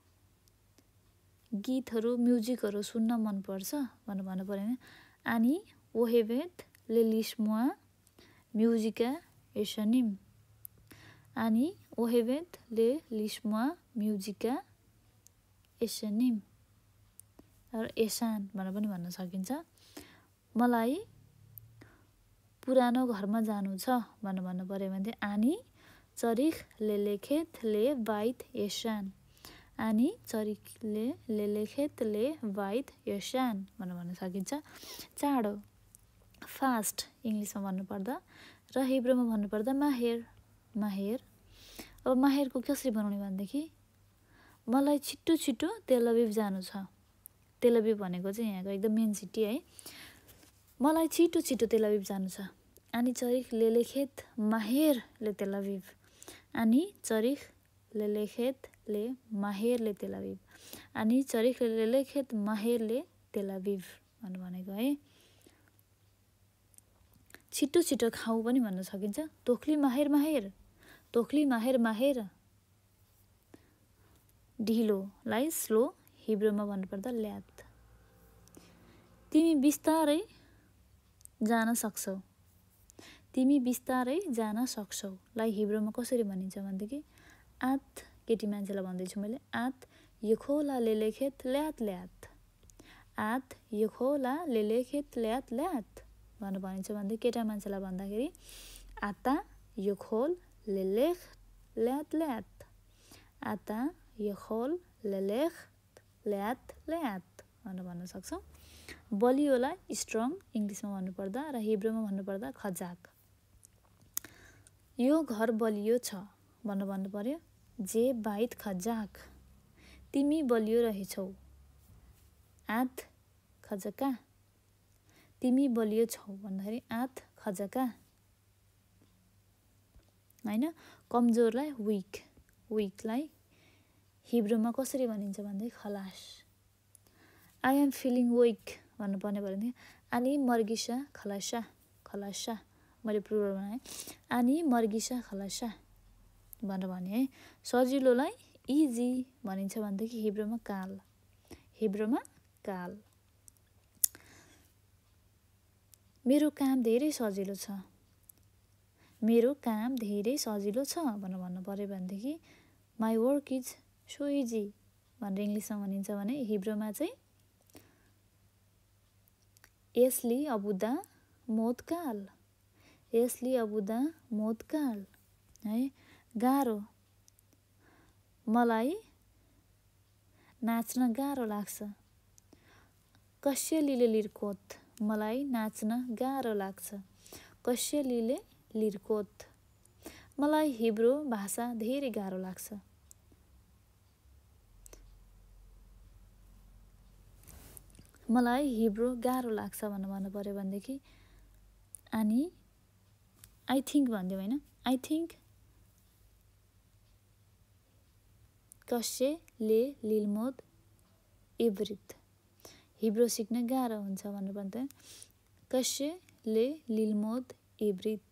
गीतहरू म्युजिकहरू सुन्न मनपर्छ भनेर भन्नु पऱ्यो भने आनी ओहेवेत लेलिस्मुआ म्युजिका एसनिम आनी ओहेवेत ले लिस्मुआ म्युजिका एसनिम र एसान भनेर पनि भन्न सकिन्छ। मलाई पुरानो घरमा जानु छ भनेर भन्नु पऱ्यो भने आनी चरिख लेलेखेत ले बाइथ एसान आनी चरिखले लेलेखेत ले बाइथ एसान भनेर भन्न सकिन्छ। चाँडो फास्ट इङ्ग्लिसमा भन्नुपर्दा र हिब्रूमा भन्नुपर्दा माहेर माहेर। अब माहेरको कसरी बनाउने भनेदेखि मलाई छिट्टो छिट्टो तेल अभिभ जानु छ, तेल अभिभ भनेको चाहिँ यहाँको एकदम मेन सिटी है। मलाई छिटो छिटो तेल अभिभ जानु छ, आनी चरिख लेलेखेत माहेर ले तेल अभिभ आनी चरिख लेलेखेत ले माहेर ले तेल अभिभ आनी चरिख लेलेखेत माहेर ले तेल अभिभ भनेर भनेको है। छिटो छिटो खाऊ पनि भन्न सकिन्छ, तोख्ली माहेर माहेर तोख्ली माहेर माहेर ढिलोलाई स्लो हिब्रूमा भन्नुपर्दा ल्यात। तिमी बिस्तारै जान सक्छौ, तिमी बिस्तारै जान सक्छौ लाई हिब्रूमा कसरी भनिन्छ भनेदेखि आत, केटी मान्छेलाई भन्दैछु मैले, आत यखोला लेलेखेत ल्यात ल्यात, आत यखोला लेलेखेत ल्यात ल्यात भनेर भनिन्छ भनेदेखि केटा मान्छेलाई भन्दाखेरि आता यखोल लेलेख ल्यात ल्यात, आता यखोल लेलेख ल्यात ल्यात भनेर भन्न सक्छौँ। बलियोलाई स्ट्रङ इङ्ग्लिसमा भन्नुपर्दा र हिब्रूमा भन्नुपर्दा खजाक। यो घर बलियो छ भनेर भन्नु पर्यो जे बाइत खजाक, तिमी बलियो रहेछौ, आत खजका, तिमी बलियो छौ भन्दाखेरि आत खजका होइन। कमजोरलाई विक, विकलाई हिब्रूमा कसरी भनिन्छ भनेदेखि खलास। आई एम फिलिङ विक भन्नुपर्ने भयो भने आनी मर्गिसा खलासा, खलासा मैले प्लुरल बनाएँ, आनी मर्गिसा खलासा भनेर भने है। सजिलोलाई इजी भनिन्छ भनेदेखि हिब्रूमा काल, हिब्रूमा काल। मेरो काम धेरै सजिलो छ, मेरो काम धेरै सजिलो छ भनेर भन्नु पर्यो भनेदेखि my work is so easy भनेर इङ्ग्लिसमा भनिन्छ भने हिब्रूमा चाहिँ यसली अबुदा मोदकाल, यसली अबुदा मोदकाल है। गाह्रो, मलाई नाच्न गाह्रो लाग्छ, कस्यलीले लिरकोत मलाई नाच्न गाह्रो लाग्छ, कस्यलीले लिरकोत। मलाई हिब्रू भाषा धेरै गाह्रो लाग्छ, मलाई हिब्रू गाह्रो लाग्छ भनेर भन्नु पर्यो भनेदेखि अनि आई थिङ्क भनिदियो होइन, आई थिङ्क कस्ये ले लिलमोद इब्रित, हिब्रू सिक्न गाह्रो हुन्छ भन्नु पर्दा कस्ये ले लिलमोद इब्रित।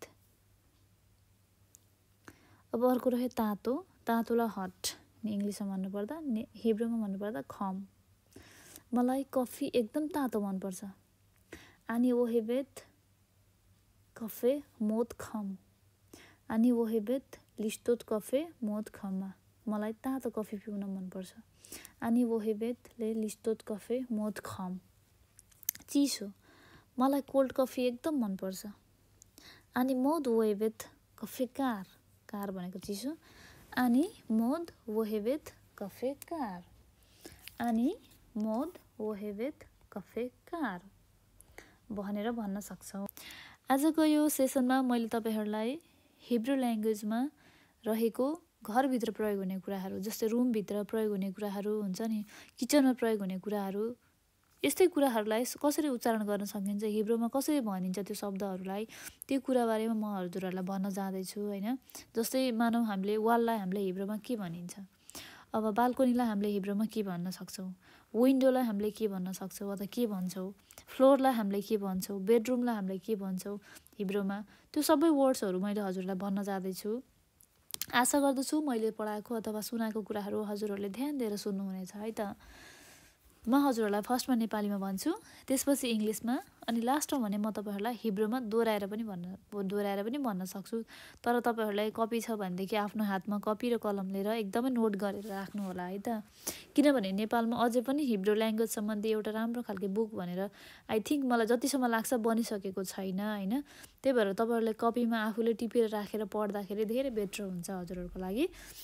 अब अर्को रह्यो तातो, तातोलाई हट इङ्ग्लिसमा भन्नुपर्दा, हिब्रूमा भन्नुपर्दा खम। मलाई कफी एकदम तातो मनपर्छ, आनी ओहेबेत कफे मोद खम, आनी ओहेबेत लिस्टोत कफे मोद खममा मलाई तातो कफी पिउन मनपर्छ, आनी ओहेबेत ले लिस्टोत कफे मोद खम। चिसो, मलाई कोल्ड कफी एकदम मनपर्छ, आनी मोद ओहेबेत कफे कार, कार भनेको चिसो, आनी मोद ओहेबेत कफे कार, आनी मोद ओहेबेत कफे कार भनेर भन्न सक्छौँ। आजको यो सेसनमा मैले तपाईँहरूलाई हिब्रू ल्याङ्ग्वेजमा रहेको घरभित्र प्रयोग हुने कुराहरू जस्तै रुमभित्र प्रयोग हुने कुराहरू हुन्छ नि, किचनमा प्रयोग हुने कुराहरू, यस्तै कुराहरूलाई कसरी उच्चारण गर्न सकिन्छ, हिब्रूमा कसरी भनिन्छ त्यो शब्दहरूलाई, त्यो कुराबारेमा म हजुरहरूलाई भन्न जाँदैछु होइन। जस्तै मानौँ हामीले वाललाई हामीले हिब्रूमा के भनिन्छ, अब बाल्कोनीलाई हामीले हिब्रूमा के भन्न सक्छौँ, विन्डोलाई हामीले के भन्न सक्छौँ अथवा के भन्छौँ, फ्लोरलाई हामीले के भन्छौँ, बेडरुमलाई हामीले के भन्छौँ हिब्रूमा, त्यो सबै वर्ड्सहरू मैले हजुरलाई भन्न जाँदैछु। आशा गर्दछु मैले पढाएको अथवा सुनाएको कुराहरू हजुरहरूले ध्यान दिएर सुन्नुहुनेछ है त। म हजुरहरूलाई फर्स्टमा नेपालीमा भन्छु, त्यसपछि इङ्ग्लिसमा, अनि लास्टमा भने म तपाईँहरूलाई हिब्रूमा दोहोऱ्याएर पनि भन्न दोहोऱ्याएर पनि भन्न सक्छु। तर तपाईँहरूलाई कपी छ भनेदेखि आफ्नो हातमा कपी र कलम लिएर एकदमै नोट गरेर राख्नु होला है त। किनभने नेपालमा अझै पनि हिब्रू ल्याङ्ग्वेज सम्बन्धी एउटा राम्रो खालको बुक भनेर आई थिङ्क मलाई जतिसम्म लाग्छ बनिसकेको छैन होइन। त्यही भएर तपाईँहरूले कपीमा आफूले टिपेर राखेर पढ्दाखेरि धेरै बेटर हुन्छ हजुरहरूको लागि।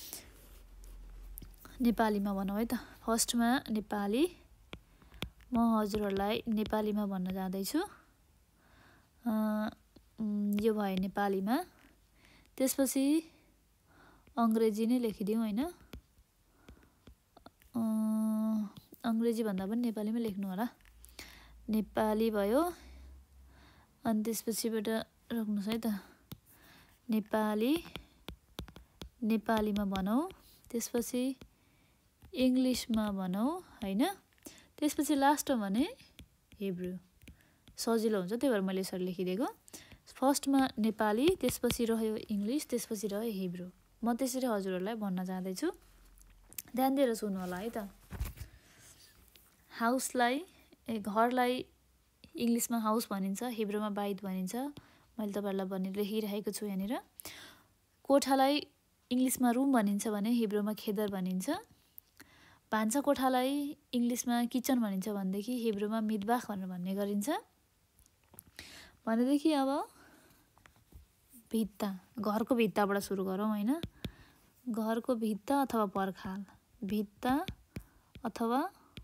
नेपालीमा भनौँ है त। फर्स्टमा नेपाली, म हजुरहरूलाई नेपालीमा भन्न जाँदैछु। यो भयो नेपालीमा, त्यसपछि अङ्ग्रेजी नै लेखिदिउँ होइन, अङ्ग्रेजी भन्दा पनि नेपालीमै लेख्नु होला। नेपाली भयो, अनि त्यसपछिबाट राख्नुहोस् है त, नेपाली नेपालीमा भनौँ, त्यसपछि इङ्ग्लिसमा भनौँ होइन, त्यसपछि लास्टमा भने हिब्रू, सजिलो हुन्छ त्यही भएर मैले यसरी लेखिदिएको। फर्स्टमा नेपाली, त्यसपछि रह्यो इङ्ग्लिस, त्यसपछि रह्यो हिब्रू। म त्यसरी हजुरहरूलाई भन्न जाँदैछु। ध्यान दिएर सुन्नु होला है त। हाउसलाई ए घरलाई इङ्ग्लिसमा हाउस भनिन्छ, हिब्रूमा बाइत भनिन्छ। मैले तपाईँहरूलाई भनि लेखिरहेको छु यहाँनिर। कोठालाई इङ्ग्लिसमा रुम भनिन्छ भने हिब्रूमा खेदर भनिन्छ। भान्सा कोठालाई इङ्ग्लिसमा किचन भनिन्छ भनेदेखि हिब्रूमा मिदबाख भनेर भन्ने गरिन्छ। भनेदेखि अब भित्ता, घरको भित्ताबाट सुरु गरौँ होइन। घरको भित्ता अथवा पर्खाल, भित्ता अथवा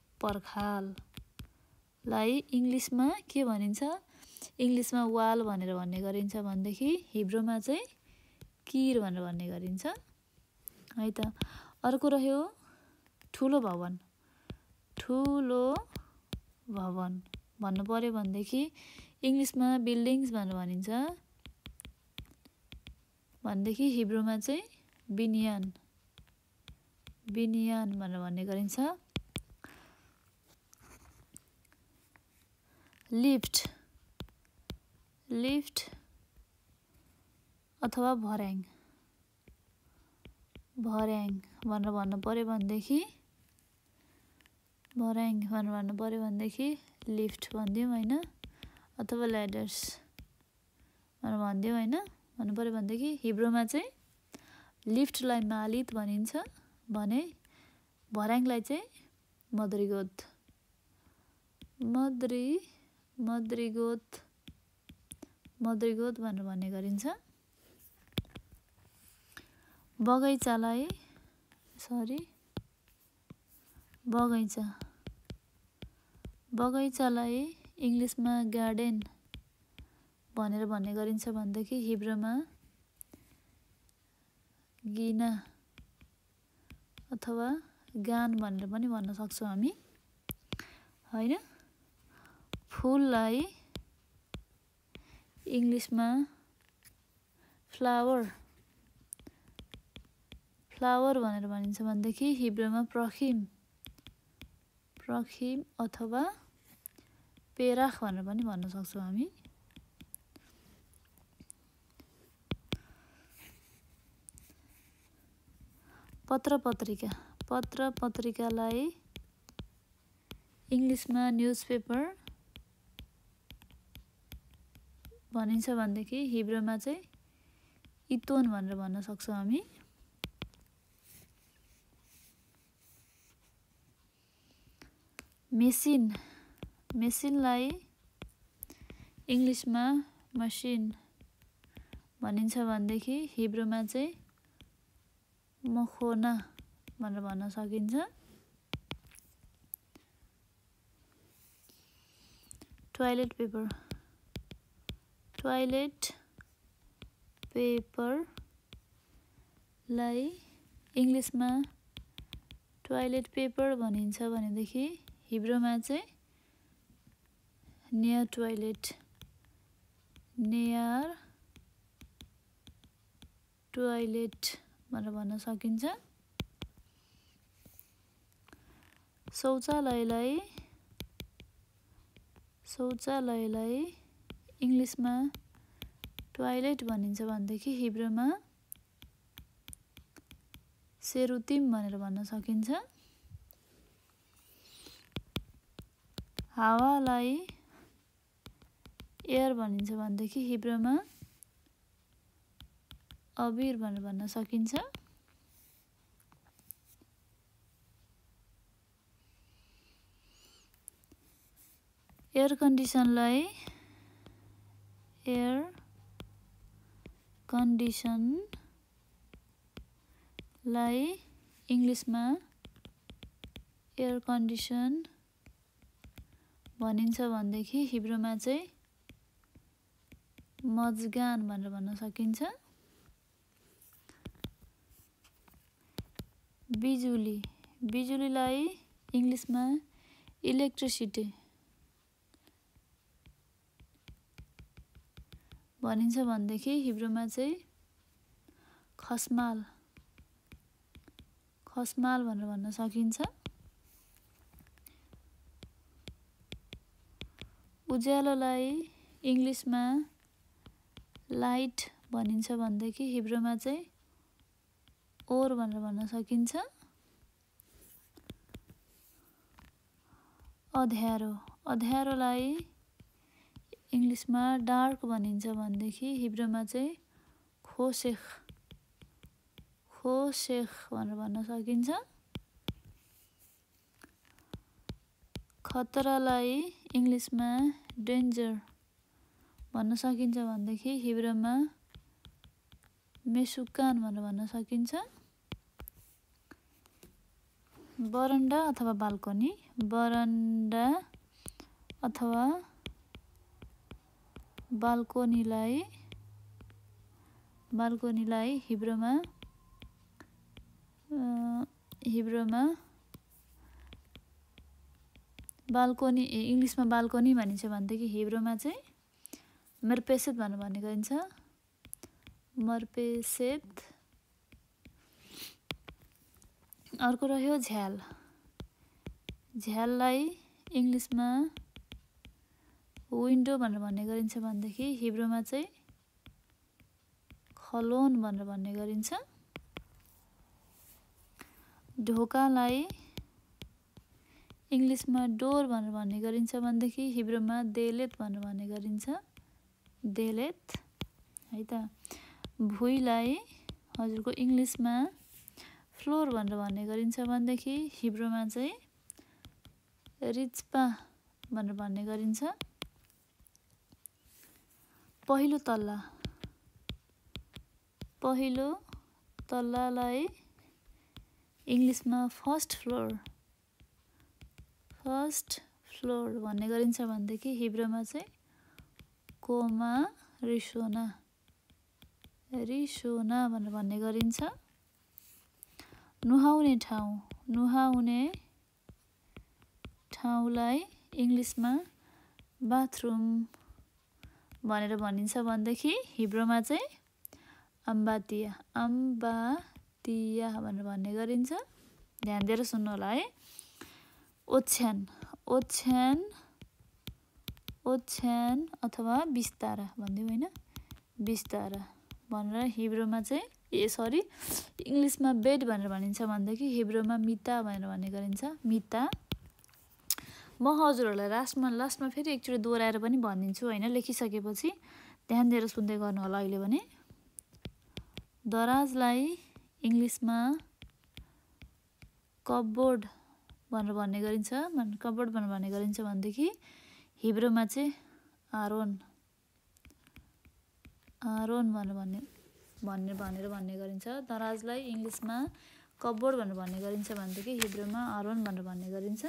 पर्खाललाई इङ्ग्लिसमा के भनिन्छ? इङ्ग्लिसमा वाल भनेर भन्ने गरिन्छ भनेदेखि हिब्रूमा चाहिँ किर भनेर भन्ने गरिन्छ है त। अर्को रह्यो ठुलो भवन, ठुलो भवन भन्नु पर्यो भनेदेखि इङ्ग्लिसमा बिल्डिङ्स भनेर भनिन्छ भनेदेखि हिब्रूमा चाहिँ बिनियान, बिनियान भनेर भन्ने गरिन्छ। लिफ्ट, लिफ्ट अथवा भर्याङ, भर्याङ भनेर भन्नु पर्यो भनेदेखि भर्याङ भनेर भन्नु पर्यो भनेदेखि लिफ्ट भनिदिउँ होइन, अथवा ल्याडर्स भनेर भनिदिउँ होइन। भन्नु पर्यो भनेदेखि हिब्रूमा चाहिँ लिफ्टलाई मालित भनिन्छ भने भर्याङलाई चाहिँ मद्रिगोत, मद्री मद्रिगोत मद्रिगोत भनेर भन्ने गरिन्छ। बगैँचालाई सरी बगैँचा, बगैँचालाई इङ्ग्लिसमा गार्डन भनेर भन्ने गरिन्छ भनेदेखि हिब्रूमा गिना अथवा गान भनेर पनि भन्न सक्छौँ हामी होइन। फुललाई इङ्ग्लिसमा फ्लावर, फ्लावर भनेर भनिन्छ भनेदेखि हिब्रूमा प्रखिम, प्रखिम अथवा पेराख भनेर पनि भन्न सक्छौँ हामी। पत्र पत्रिका, पत्र पत्रिकालाई इङ्ग्लिसमा न्युजपेपर भनिन्छ भनेदेखि हिब्रूमा चाहिँ इतोन भनेर भन्न सक्छौँ हामी। मेसिन, मेसिनलाई इङ्ग्लिसमा मसिन भनिन्छ भनेदेखि हिब्रूमा चाहिँ मखोना भनेर भन्न सकिन्छ। टोयलेट पेपर, टोयलेट पेपरलाई इङ्ग्लिसमा टोयलेट पेपर भनिन्छ भनेदेखि हिब्रूमा चाहिँ नियर टोयलेट, नियर टोयलेट भनेर भन्न सकिन्छ। शौचालयलाई शौचालयलाई इङ्ग्लिसमा टोयलेट भनिन्छ भनेदेखि हिब्रूमा सेरुतिम भनेर भन्न सकिन्छ। हावालाई एयर भनिन्छ भनेदेखि हिब्रूमा अबिर भनेर भन्न सकिन्छ। एयर कन्डिसनलाई एयर कन्डिसनलाई इङ्ग्लिसमा एयर कन्डिसन भनिन्छ भनेदेखि हिब्रूमा चाहिँ मजगान भनेर भन्न सकिन्छ। बिजुली, बिजुलीलाई इङ्ग्लिसमा इलेक्ट्रिसिटी भनिन्छ भनेदेखि हिब्रूमा चाहिँ खस्माल, खस्माल भनेर भन्न सकिन्छ। उज्यालोलाई इङ्ग्लिसमा लाइट भनिन्छ भनेदेखि हिब्रूमा चाहिँ ओर भनेर भन्न सकिन्छ। अँध्यारो अँध्यारोलाई इङ्ग्लिसमा डार्क भनिन्छ भनेदेखि हिब्रूमा चाहिँ खोसेख खोसेख भनेर भन्न सकिन्छ। खतरालाई इङ्ग्लिसमा डेन्जर भन्न सकिन्छ भनेदेखि हिब्रूमा मेसुकान भनेर भन्न सकिन्छ। बरन्डा अथवा बाल्कनी बरन्डा अथवा बाल्कनीलाई बाल्कनीलाई हिब्रूमा हिब्रूमा बाल्कनी इङ्ग्लिसमा बाल्कनी भनिन्छ भनेदेखि हिब्रूमा चाहिँ मर्पेसेत भनेर भन्ने गरिन्छ। मर्पेसेत। अर्को रह्यो झ्याल झ्याललाई इङ्ग्लिसमा विन्डो भनेर भन्ने गरिन्छ भनेदेखि हिब्रूमा चाहिँ खलोन भनेर भन्ने गरिन्छ। ढोकालाई इङ्ग्लिसमा डोर भनेर भन्ने गरिन्छ भनेदेखि हिब्रूमा देलेत भनेर भन्ने गरिन्छ। देलेत है त। भुइँलाई हजुरको इङ्ग्लिसमा फ्लोर भनेर भन्ने गरिन्छ भनेदेखि हिब्रूमा चाहिँ रिच्पा भनेर भन्ने गरिन्छ। पहिलो तल्ला पहिलो तल्लालाई इङ्ग्लिसमा फर्स्ट फ्लोर फर्स्ट फ्लोर भन्ने गरिन्छ भनेदेखि हिब्रूमा चाहिँ कोमा रिसोना रिसोना भनेर भन्ने गरिन्छ। नुहाउने ठाउँ नुहाउने ठाउँलाई इङ्ग्लिसमा बाथरुम भनेर भनिन्छ भनेदेखि हिब्रूमा चाहिँ अम्बातिया अम्बातिया भनेर भन्ने गरिन्छ। ध्यान दिएर सुन्नु होला है। ओछ्यान ओछ्यान ओछ्यान अथवा बिस्तारा भनिदिउँ होइन बिस्तारा भनेर हिब्रूमा चाहिँ ए सरी इङ्ग्लिसमा बेड भनेर भनिन्छ भनेदेखि हिब्रूमा मिता भनेर भन्ने गरिन्छ। मिता। म हजुरहरूलाई लास्टमा लास्टमा फेरि एकचोटि दोहोऱ्याएर पनि भनिदिन्छु होइन लेखिसकेपछि ध्यान दिएर सुन्दै गर्नु होला। अहिले भने दराजलाई इङ्ग्लिसमा कपबोर्ड भनेर भन्ने गरिन्छ कपबोर्ड भनेर भन्ने गरिन्छ भनेदेखि हिब्रूमा चाहिँ आरोन आरोन भनेर भन्ने भन्ने भनेर भन्ने गरिन्छ। दराजलाई इङ्ग्लिसमा कपबोर्ड भनेर भन्ने गरिन्छ भनेदेखि हिब्रूमा आरोन भनेर भन्ने गरिन्छ।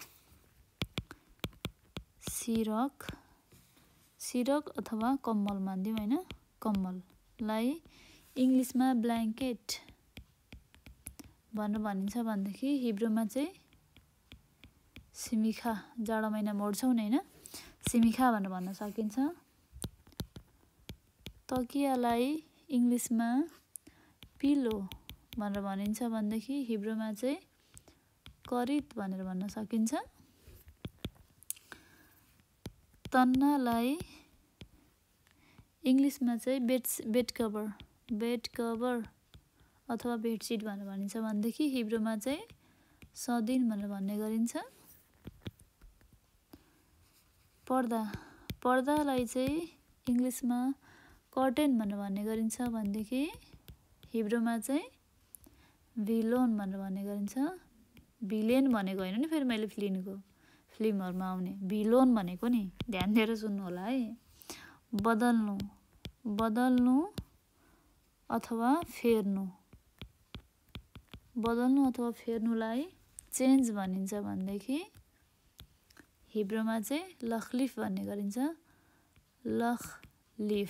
सिरक सिरक अथवा कम्मल मानिदिउँ होइन कम्मललाई इङ्ग्लिसमा ब्ल्याङ्केट भनेर भनिन्छ भनेदेखि हिब्रूमा चाहिँ सिमिखा जाडो महिना मोड्छौँ नि होइन सिमिखा भनेर भन्न सकिन्छ। तकियालाई इङ्ग्लिसमा पिलो भनेर भनिन्छ भनेदेखि हिब्रूमा चाहिँ करित भनेर भन्न सकिन्छ। तन्नालाई इङ्ग्लिसमा चाहिँ bed bed cover bed cover अथवा बेडसिट भनेर भनिन्छ भनेदेखि हिब्रूमा चाहिँ सदिन भनेर भन्ने गरिन्छ। पर्दा पर्दालाई चाहिँ इङ्ग्लिसमा कर्टेन भनेर भन्ने गरिन्छ भनेदेखि हिब्रूमा चाहिँ भिलोन भनेर भन्ने गरिन्छ। भिलेन भनेको होइन नि फेरि मैले फिल्मको फिल्महरूमा आउने भिलोन भनेको नि ध्यान दिएर सुन्नु होला है। बदल्नु बदल्नु अथवा फेर्नु बदल्नु अथवा फेर्नुलाई चेन्ज भनिन्छ भनेदेखि हिब्रूमा चाहिँ लखलिफ भन्ने गरिन्छ। लखलिफ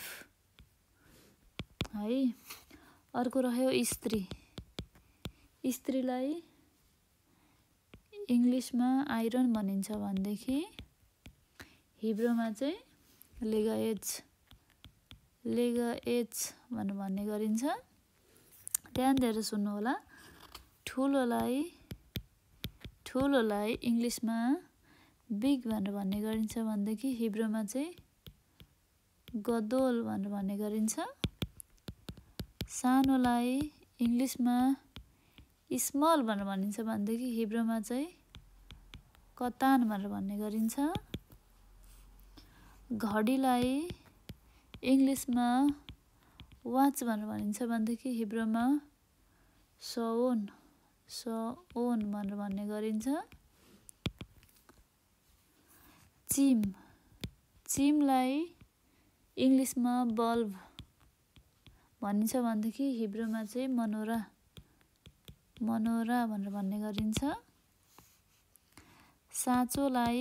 है। अर्को रह्यो स्त्री स्त्रीलाई इङ्ग्लिसमा आइरन भनिन्छ भनेदेखि हिब्रूमा चाहिँ लेगाएज लेगाएज भनेर भन्ने गरिन्छ। ध्यान दिएर सुन्नु होला। ठुलोलाई ठुलोलाई इङ्ग्लिसमा बिग भनेर भन्ने गरिन्छ भनेदेखि हिब्रूमा चाहिँ गदोल भनेर भन्ने गरिन्छ। सानोलाई इङ्ग्लिसमा स्मल भनेर भनिन्छ भनेदेखि हिब्रूमा चाहिँ कतान भनेर भन्ने गरिन्छ। घडीलाई इङ्ग्लिसमा वाच भनेर भनिन्छ भनेदेखि हिब्रूमा सओन सओन भनेर भन्ने गरिन्छ। चिम चिमलाई इङ्ग्लिसमा बल्ब भनिन्छ भनेदेखि हिब्रूमा चाहिँ मनोरा मनोरा भनेर भन्ने गरिन्छ। साँचोलाई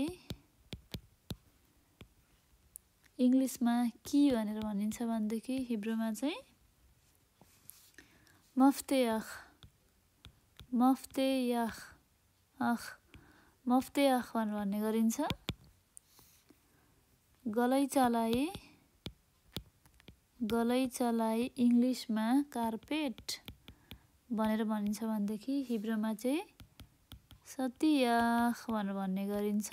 इङ्ग्लिसमा की भनेर भनिन्छ भनेदेखि हिब्रूमा चाहिँ मफ्तेयाख मफ्तेयाख आख मफ्तेयाख भनेर भन्ने गरिन्छ। गलैँचालाई गलैँचालाई इङ्ग्लिसमा कार्पेट भनेर भनिन्छ भनेदेखि हिब्रूमा चाहिँ सतियाख भनेर भन्ने गरिन्छ।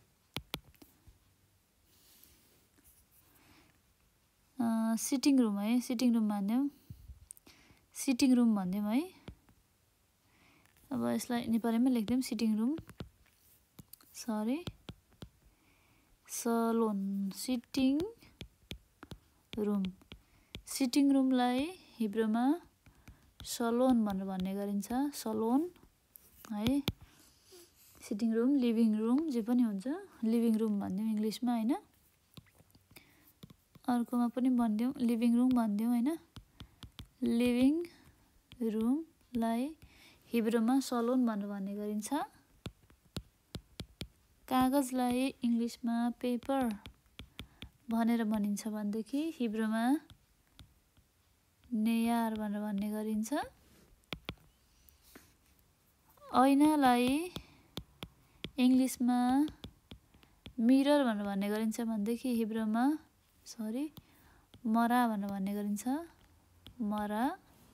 सिटिङ रुम है सिटिङ रुम भनिदिउँ सिटिङ रुम भनिदिउँ है। अब यसलाई नेपालीमै लेखिदिउँ सिटिङ रुम सरी सलोन सिटिङ रुम सिटिङ रुमलाई हिब्रूमा सलोन भनेर भन्ने गरिन्छ सलोन है। सिटिङ रुम लिभिङ रुम जे पनि हुन्छ लिभिङ रुम भनिदिउँ इङ्ग्लिसमा होइन। अर्कोमा पनि भनिदिउँ लिभिङ रुम भनिदिउँ होइन। लिभिङ रुमलाई हिब्रूमा सलोन भनेर भन्ने गरिन्छ। कागजलाई इङ्ग्लिसमा पेपर भनेर भनिन्छ भनेदेखि हिब्रूमा नेयार भनेर भन्ने गरिन्छ। ऐनालाई इङ्ग्लिसमा मिरर भनेर भन्ने गरिन्छ भनेदेखि हिब्रूमा सरी मरा भनेर भन्ने गरिन्छ मरा।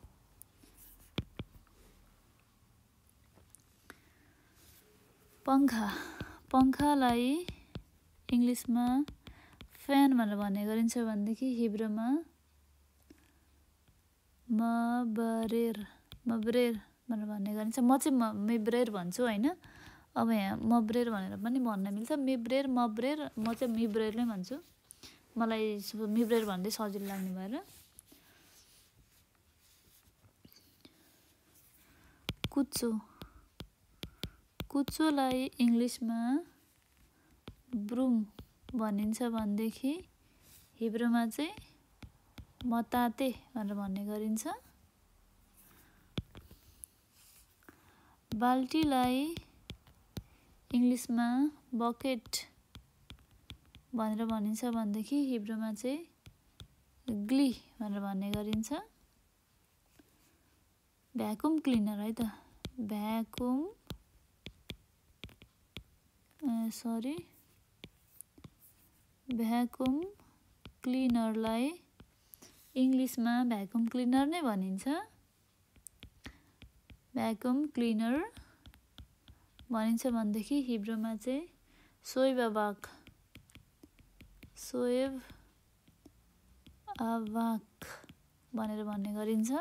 पङ्खा पङ्खालाई इङ्ग्लिसमा फ्यान भनेर भन्ने गरिन्छ भनेदेखि हिब्रूमा मबरेर मब्रेर भनेर भन्ने गरिन्छ। म चाहिँ म मिब्रेर भन्छु होइन। अब यहाँ मब्रेर भनेर पनि भन्न मिल्छ मिब्रेर मब्रेर म चाहिँ मिब्रेर नै भन्छु मलाई मिब्रेर भन्दै सजिलो लाग्ने भएर। कुचो कुचोलाई इङ्ग्लिसमा ब्रुम भनिन्छ भनेदेखि हिब्रूमा चाहिँ मताते भनेर भन्ने गरिन्छ। बाल्टीलाई इङ्ग्लिसमा बकेट भनेर भनिन्छ भनेदेखि हिब्रूमा चाहिँ ग्ली भनेर भन्ने गरिन्छ। भ्याकुम क्लिनर है त भ्याकुम सरी भ्याकुम क्लिनरलाई इङ्ग्लिसमा भ्याकुम क्लिनर नै भनिन्छ। भ्याकुम क्लिनर भनिन्छ भनेदेखि हिब्रूमा चाहिँ सोएब अबाक सोएब अबाक भनेर भन्ने गरिन्छ।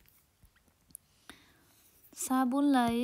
साबुनलाई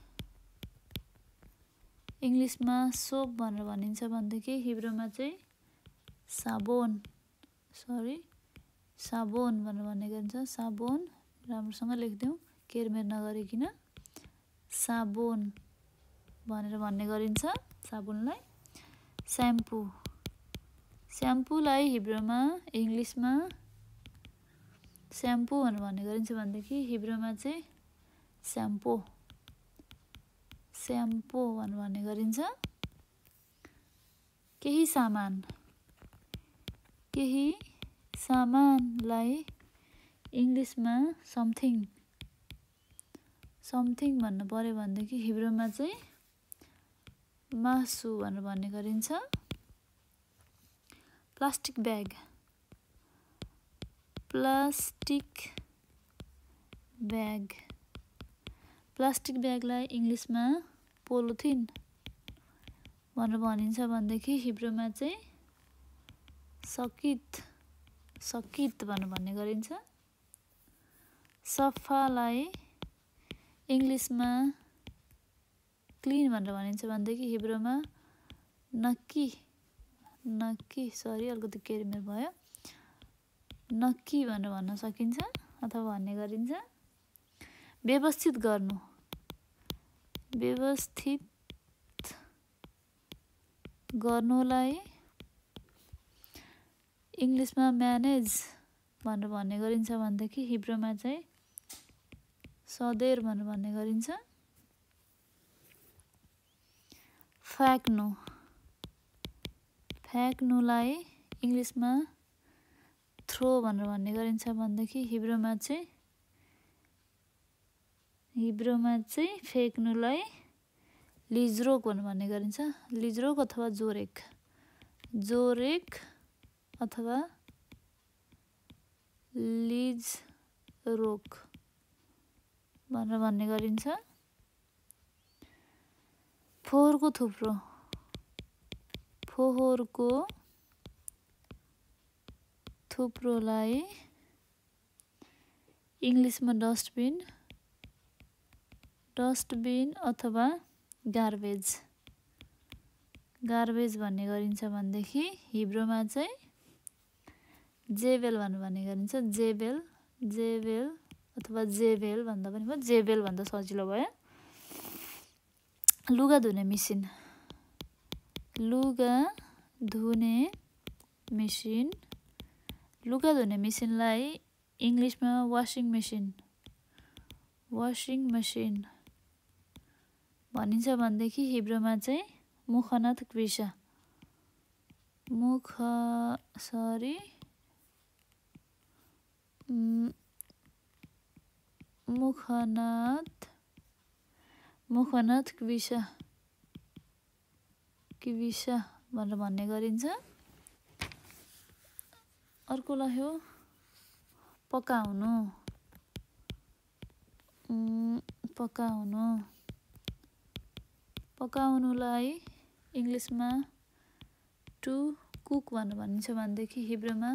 इङ्ग्लिसमा सोप भनेर भनिन्छ भनेदेखि हिब्रूमा चाहिँ साबोन सरी साबोन भनेर भन्ने गरिन्छ। साबोन राम्रोसँग लेखिदिउँ केरमेर नगरिकन साबोन भनेर भन्ने गरिन्छ साबुनलाई। स्याम्पू स्याम्पूलाई हिब्रूमा इङ्ग्लिसमा स्याम्पू भनेर भन्ने गरिन्छ भनेदेखि हिब्रूमा चाहिँ स्याम्पो स्याम्पो भनेर भन्ने गरिन्छ। केही सामान केही सामानलाई इङ्ग्लिसमा समथिङ समथिङ भन्नु पर्यो भनेदेखि हिब्रूमा चाहिँ मासु भनेर भन्ने गरिन्छ। Plastic bag plastic bag plastic ब्यागलाई इङ्ग्लिसमा पोलिथिन भनेर भनिन्छ भनेदेखि हिब्रूमा चाहिँ सकित सकित भनेर भन्ने गरिन्छ। सफालाई इङ्ग्लिसमा क्लिन भनेर भनिन्छ भनेदेखि हिब्रूमा नक्की नक्की सरी अलिकति केरिमेर भयो नक्की भनेर भन्न सकिन्छ अथवा भन्ने गरिन्छ। व्यवस्थित गर्नु व्यवस्थित गर्नुलाई इङ्ग्लिसमा म्यानेज भनेर भन्ने गरिन्छ भनेदेखि हिब्रूमा चाहिँ सदेर भनेर भन्ने गरिन्छ। फ्याक्नु फ्याक्नुलाई इङ्ग्लिसमा थ्रो भनेर भन्ने गरिन्छ भनेदेखि हिब्रूमा चाहिँ हिब्रूमा चाहिँ फ्याक्नुलाई लिजरोक भनेर भन्ने गरिन्छ। लिजरोक अथवा जोरेक जोरेक अथवा लिजरोक भनेर भन्ने गरिन्छ। फोहोरको थुप्रो फोहोरको थुप्रोलाई इङ्ग्लिसमा डस्टबिन डस्टबिन अथवा गार्बेज गार्बेज भन्ने गरिन्छ भनेदेखि हिब्रूमा चाहिँ जेबेल भनेर भन्ने गरिन्छ। जेबेल जेबेल अथवा जेबेल भन्दा पनि भयो जेबेल भन्दा सजिलो भयो। लुगा धुने मेसिन लुगा धुने मेसिन लुगा धुने मेसिनलाई इङ्ग्लिसमा वासिङ मेसिन वासिङ मेसिन भनिन्छ भनेदेखि हिब्रूमा चाहिँ मुखनत क्विसा मुख सरी मुखनत मुखनत क्विसा क्विसा भनेर भन्ने गरिन्छ। अर्कोलाई हो पकाउनु पकाउनु पकाउनुलाई इङ्ग्लिसमा टु कुक भनेर भनिन्छ भनेदेखि हिब्रूमा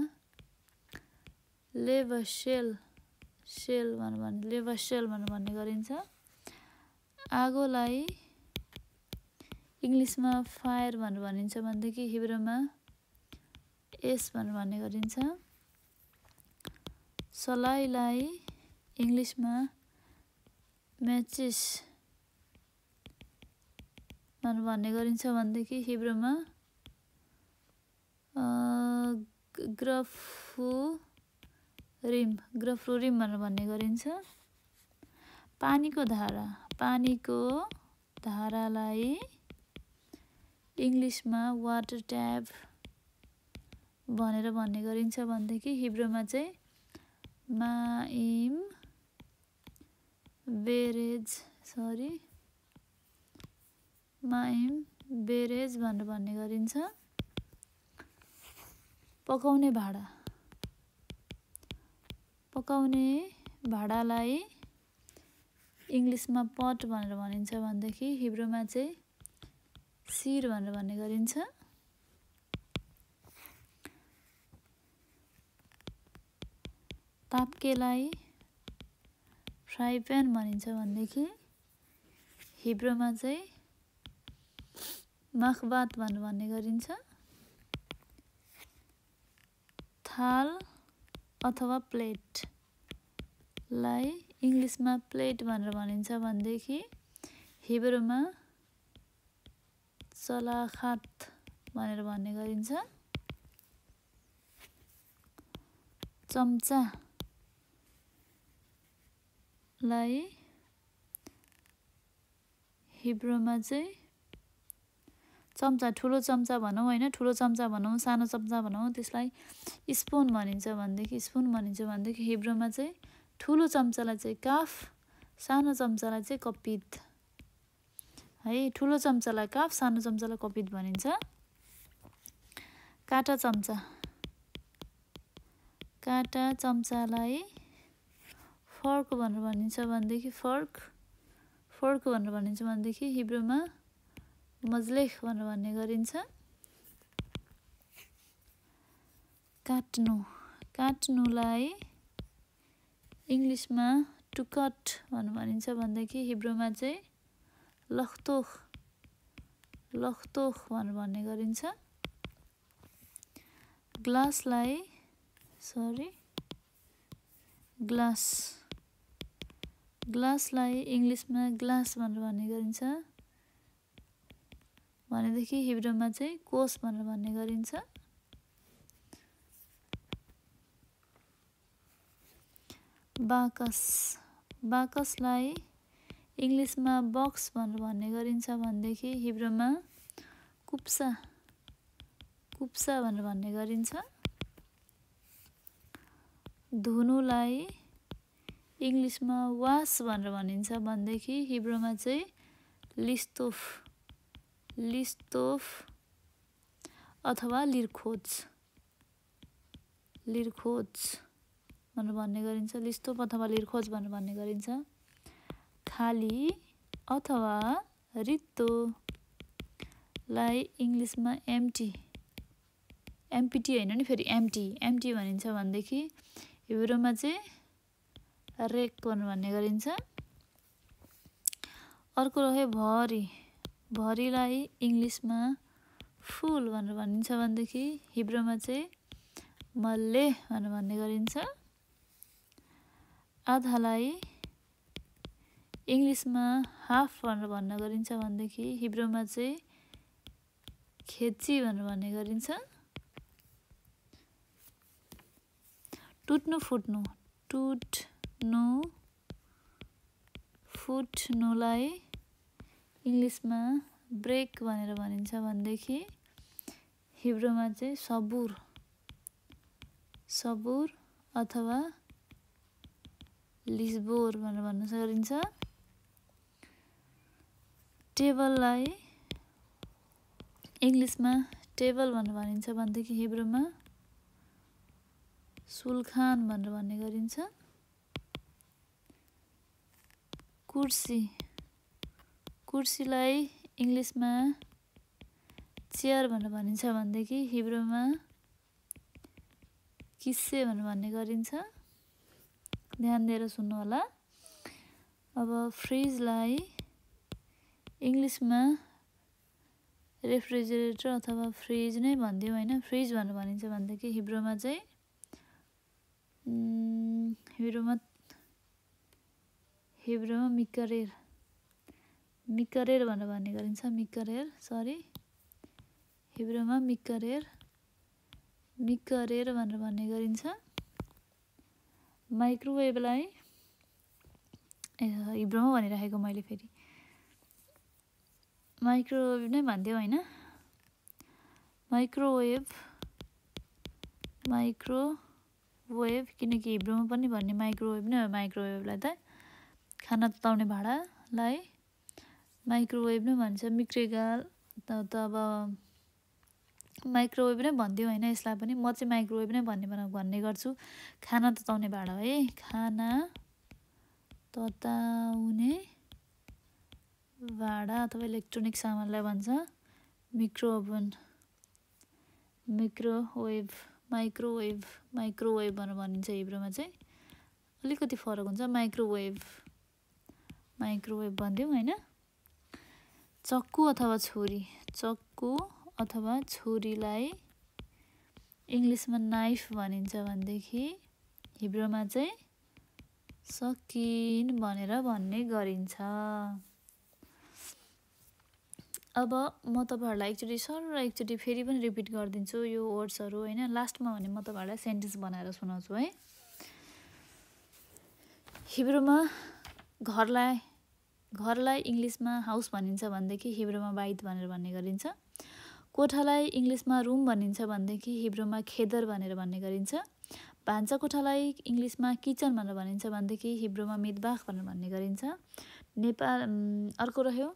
लेभसेल सेल भनेर भन्ने लेभसेल भनेर भन्ने गरिन्छ। आगोलाई इङ्ग्लिसमा फायर भनेर भनिन्छ भनेदेखि हिब्रूमा एस भनेर भन्ने गरिन्छ। सलाइलाई इङ्ग्लिसमा म्याचिस भनेर भन्ने गरिन्छ भनेदेखि हिब्रूमा ग्रफुरिम ग्रफुरिम भनेर भन्ने गरिन्छ। पानीको धारा पानीको धारालाई इङ्ग्लिसमा वाटर ट्याप भनेर भन्ने गरिन्छ भनेदेखि हिब्रूमा चाहिँ माइम बेरेज सरी माइम बेरेज भनेर भन्ने गरिन्छ। पकाउने भाँडा पकाउने भाँडालाई इङ्ग्लिसमा पट भनेर भनिन्छ भनेदेखि हिब्रूमा चाहिँ सिर भनेर भन्ने गरिन्छ। ताप्केलाई फ्राई प्यान भनिन्छ भनेदेखि हिब्रूमा चाहिँ मखबात भनेर भन्ने गरिन्छ। थाल अथवा प्लेटलाई इङ्ग्लिसमा प्लेट भनेर भनिन्छ भनेदेखि हिब्रूमा सलाखात भनेर भन्ने गरिन्छ। चम्चा लाई हिब्रूमा चाहिँ चम्चा ठुलो चम्चा भनौँ होइन ठुलो चम्चा भनौँ सानो चम्चा भनौँ त्यसलाई स्पुन भनिन्छ भनेदेखि स्पुन भनिन्छ भनेदेखि हिब्रूमा चाहिँ ठुलो चम्चालाई चाहिँ काफ सानो चम्चालाई चाहिँ कपित है ठुलो चम्चालाई काफ सानो चम्चालाई कपित भनिन्छ। काटा चम्चा काटा चम्चालाई फर्क भनेर भनिन्छ भनेदेखि फर्क फर्क भनेर भनिन्छ भनेदेखि हिब्रूमा मजलेख भनेर भन्ने गरिन्छ। काट्नु काट्नुलाई इङ्ग्लिसमा टु कट भनेर भनिन्छ भनेदेखि हिब्रूमा चाहिँ लख्तोख लखतोख भनेर भन्ने गरिन्छ। ग्लासलाई सरी ग्लास ग्लासलाई इङ्ग्लिसमा ग्लास भनेर भन्ने गरिन्छ भनेदेखि हिब्रूमा चाहिँ कोस भनेर भन्ने गरिन्छ। बाकस बाकसलाई इङ्ग्लिसमा बक्स भनेर भन्ने गरिन्छ भनेदेखि हिब्रूमा कुप्सा कुप्सा भनेर भन्ने गरिन्छ। धुनुलाई इङ्ग्लिसमा वास भनेर भनिन्छ भनेदेखि हिब्रूमा चाहिँ लिस्तोफ लिस्तोफ अथवा लिरखोज लिरखोज भनेर भन्ने गरिन्छ। लिस्तोफ अथवा लिरखोज भनेर भन्ने गरिन्छ। खाली अथवा रित्तोलाई इङ्ग्लिसमा एम्टी एम्पिटी होइन नि फेरि एम्टी एम्टी भनिन्छ भनेदेखि हिब्रूमा चाहिँ रेक भनेर भन्ने गरिन्छ। अर्को रह्यो भरी भरीलाई इङ्ग्लिसमा फुल भनेर भनिन्छ भनेदेखि हिब्रूमा चाहिँ मल्ले भनेर भन्ने गरिन्छ। आधालाई इङ्ग्लिसमा हाफ भनेर भन्ने गरिन्छ भनेदेखि हिब्रूमा चाहिँ खेची भनेर भन्ने गरिन्छ। टुट्नु फुट्नु टुट्नु फुट्नुलाई इङ्ग्लिसमा ब्रेक भनेर भनिन्छ भनेदेखि हिब्रूमा चाहिँ सबुर सबुर अथवा लिस्बोर भनेर भन्न सकिन्छ। टेबललाई इङ्ग्लिसमा टेबल भनेर भनिन्छ भनेदेखि हिब्रूमा सुल्खान भनेर भन्ने गरिन्छ। कुर्सी कुर्सीलाई इङ्ग्लिसमा चेयर भनेर भनिन्छ भनेदेखि हिब्रूमा किस्से भनेर भन्ने गरिन्छ। ध्यान दिएर सुन्नु होला। अब फ्रिजलाई इङ्ग्लिसमा रेफ्रिजरेटर अथवा फ्रिज नै भनिदिउँ होइन फ्रिज भनेर भनिन्छ भनेदेखि हिब्रूमा चाहिँ हिब्रूमा हिब्रूमा मिकरेर मिकरेर भनेर भन्ने गरिन्छ। मिकरेर सरी हिब्रूमा मिकरेर मिकरेर भनेर भन्ने गरिन्छ। माइक्रोवेभलाई हिब्रूमा भनिराखेको मैले फेरि माइक्रोवेभ नै भनिदिउँ होइन माइक्रोवेभ माइक्रोवेभ किनकि हिब्रूमा पनि भन्ने माइक्रोवेभ नै हो। माइक्रोवेभलाई त खाना तताउने भाँडालाई माइक्रोवेभ नै भन्छ। मिक्रेगाल त अब माइक्रोवेभ नै भनिदिउँ होइन यसलाई पनि म चाहिँ माइक्रोवेभ नै भन्ने भन्ने गर्छु। खाना तताउने भाँडा है खाना तताउने भाँडा अथवा इलेक्ट्रोनिक सामानलाई भन्छ मिक्रोओभन मिक्रोवेभ माइक्रोवेभ माइक्रोवेभ भनेर भनिन्छ। हिब्रूमा चाहिँ अलिकति फरक हुन्छ। माइक्रोवेभ माइक्रोवेभ भनिदिउँ होइन। चक्कु अथवा छुरी चक्कु अथवा छुरीलाई इङ्ग्लिसमा नाइफ भनिन्छ भनेदेखि हिब्रूमा चाहिँ सकिन भनेर भन्ने गरिन्छ। अब म तपाईँहरूलाई एकचोटि सर एकचोटि फेरि पनि रिपिट गरिदिन्छु यो वर्ड्सहरू होइन। लास्टमा भने म तपाईँहरूलाई सेन्टेन्स बनाएर सुनाउँछु है। हिब्रूमा घरलाई घरलाई इङ्ग्लिसमा हाउस भनिन्छ भनेदेखि हिब्रूमा बाइत भनेर भन्ने गरिन्छ। कोठालाई इङ्ग्लिसमा रुम भनिन्छ भनेदेखि हिब्रूमा खेदर भनेर भन्ने गरिन्छ। भान्सा कोठालाई इङ्ग्लिसमा किचन भनेर भनिन्छ भनेदेखि हिब्रूमा मितबाख भनेर भन्ने गरिन्छ। नेपाल अर्को रह्यो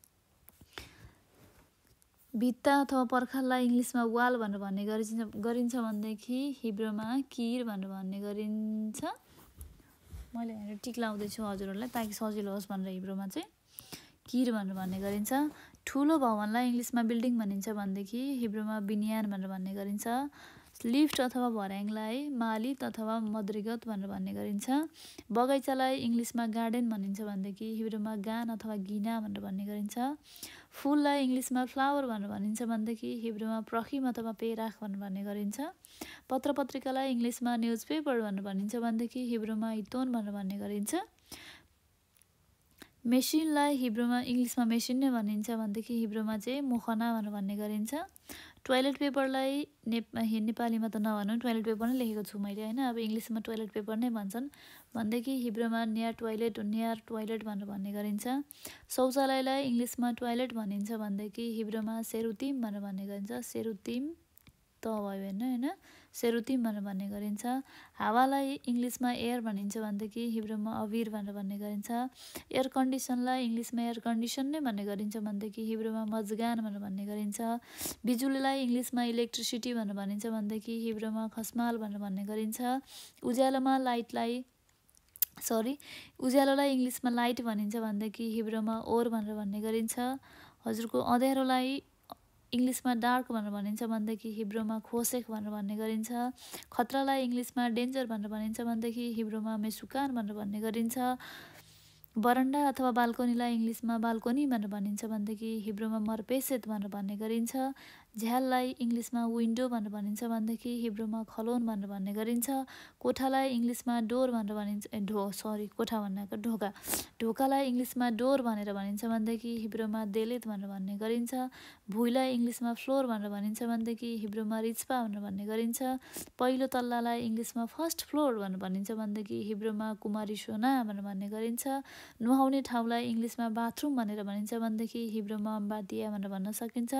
भित्ता अथवा पर्खाललाई इङ्ग्लिसमा वाल भनेर भन्ने गरिन्छ गरिन्छ भनेदेखि हिब्रूमा किर भनेर भन्ने गरिन्छ। मैले यहाँ टिक लाउँदैछु हजुरहरूलाई ताकि सजिलो होस् भनेर हिब्रूमा चाहिँ किर भनेर भन्ने गरिन्छ। ठुलो भवनलाई इङ्ग्लिसमा बिल्डिङ भनिन्छ भनेदेखि हिब्रूमा बिनियान भनेर भन्ने गरिन्छ। लिफ्ट अथवा भर्याङलाई मालित अथवा मद्रिगत भनेर भन्ने गरिन्छ। बगैँचालाई इङ्ग्लिसमा गार्डन भनिन्छ भनेदेखि हिब्रूमा गान अथवा गिना भनेर भन्ने गरिन्छ। फुललाई इङ्ग्लिसमा फ्लावर भनेर भनिन्छ भनेदेखि हिब्रूमा प्रखिम अथवा पेराख भनेर भन्ने गरिन्छ। पत्र पत्रिकालाई इङ्ग्लिसमा न्युज पेपर भनेर भनिन्छ भनेदेखि हिब्रूमा इतोन भनेर भन्ने गरिन्छ। मेसिनलाई हिब्रूमा इङ्ग्लिसमा मेसिन नै भनिन्छ भनेदेखि हिब्रूमा चाहिँ मोखना भनेर भन्ने गरिन्छ। टोयलेट पेपरलाई नेप नेपालीमा त नभनौँ, टोयलेट पेपर नै लेखेको छु मैले होइन, अब इङ्ग्लिसमा टोयलेट पेपर नै भन्छन् भनेदेखि हिब्रूमा नियर टोयलेट नियर टोयलेट भनेर भन्ने गरिन्छ। शौचालयलाई इङ्ग्लिसमा टोयलेट भनिन्छ भनेदेखि हिब्रूमा सेरुतिम भनेर भन्ने गरिन्छ। सेरुतिम त भयो होइन होइन सेरुतिम भनेर भन्ने गरिन्छ। हावालाई इङ्ग्लिसमा एयर भनिन्छ भनेदेखि हिब्रूमा अभिर भनेर भन्ने गरिन्छ। एयर कन्डिसनलाई इङ्ग्लिसमा एयर कन्डिसन नै भन्ने गरिन्छ भनेदेखि हिब्रूमा मजगान भनेर भन्ने गरिन्छ। बिजुलीलाई इङ्ग्लिसमा इलेक्ट्रिसिटी भनेर भनिन्छ भनेदेखि हिब्रूमा खस्माल भनेर भन्ने गरिन्छ। उज्यालोमा लाइटलाई सरी उज्यालोलाई इङ्ग्लिसमा लाइट भनिन्छ भनेदेखि हिब्रूमा ओर भनेर भन्ने गरिन्छ। हजुरको अँध्यारोलाई इङ्ग्लिसमा डार्क भनेर भनिन्छ भनेदेखि हिब्रूमा खोसेक भनेर भन्ने गरिन्छ। खतरालाई इङ्ग्लिसमा डेन्जर भनेर भनिन्छ भनेदेखि हिब्रूमा मेसुकान भनेर भन्ने गरिन्छ। बरन्डा अथवा बाल्कोनीलाई इङ्ग्लिसमा बाल्कोनी भनेर भनिन्छ भनेदेखि हिब्रूमा मर्पेसेत भनेर भन्ने गरिन्छ। झ्याललाई इङ्ग्लिसमा विन्डो भनेर भनिन्छ भनेदेखि हिब्रूमा खलोन भनेर भन्ने गरिन्छ। कोठालाई इङ्ग्लिसमा डोर भनेर भनिन्छ ए ढो सरी कोठा भनेको ढोका ढोकालाई इङ्ग्लिसमा डोर भनेर भनिन्छ भनेदेखि हिब्रूमा देलेत भनेर भन्ने गरिन्छ। भुइँलाई इङ्ग्लिसमा फ्लोर भनेर भनिन्छ भनेदेखि हिब्रूमा रिच्पा भनेर भन्ने गरिन्छ। पहिलो तल्लालाई इङ्ग्लिसमा फर्स्ट फ्लोर भनेर भनिन्छ भनेदेखि हिब्रूमा कुमारी सोना भनेर भन्ने गरिन्छ। नुहाउने ठाउँलाई इङ्ग्लिसमा बाथरुम भनेर भनिन्छ भनेदेखि हिब्रूमा अम्बादिया भनेर भन्न सकिन्छ।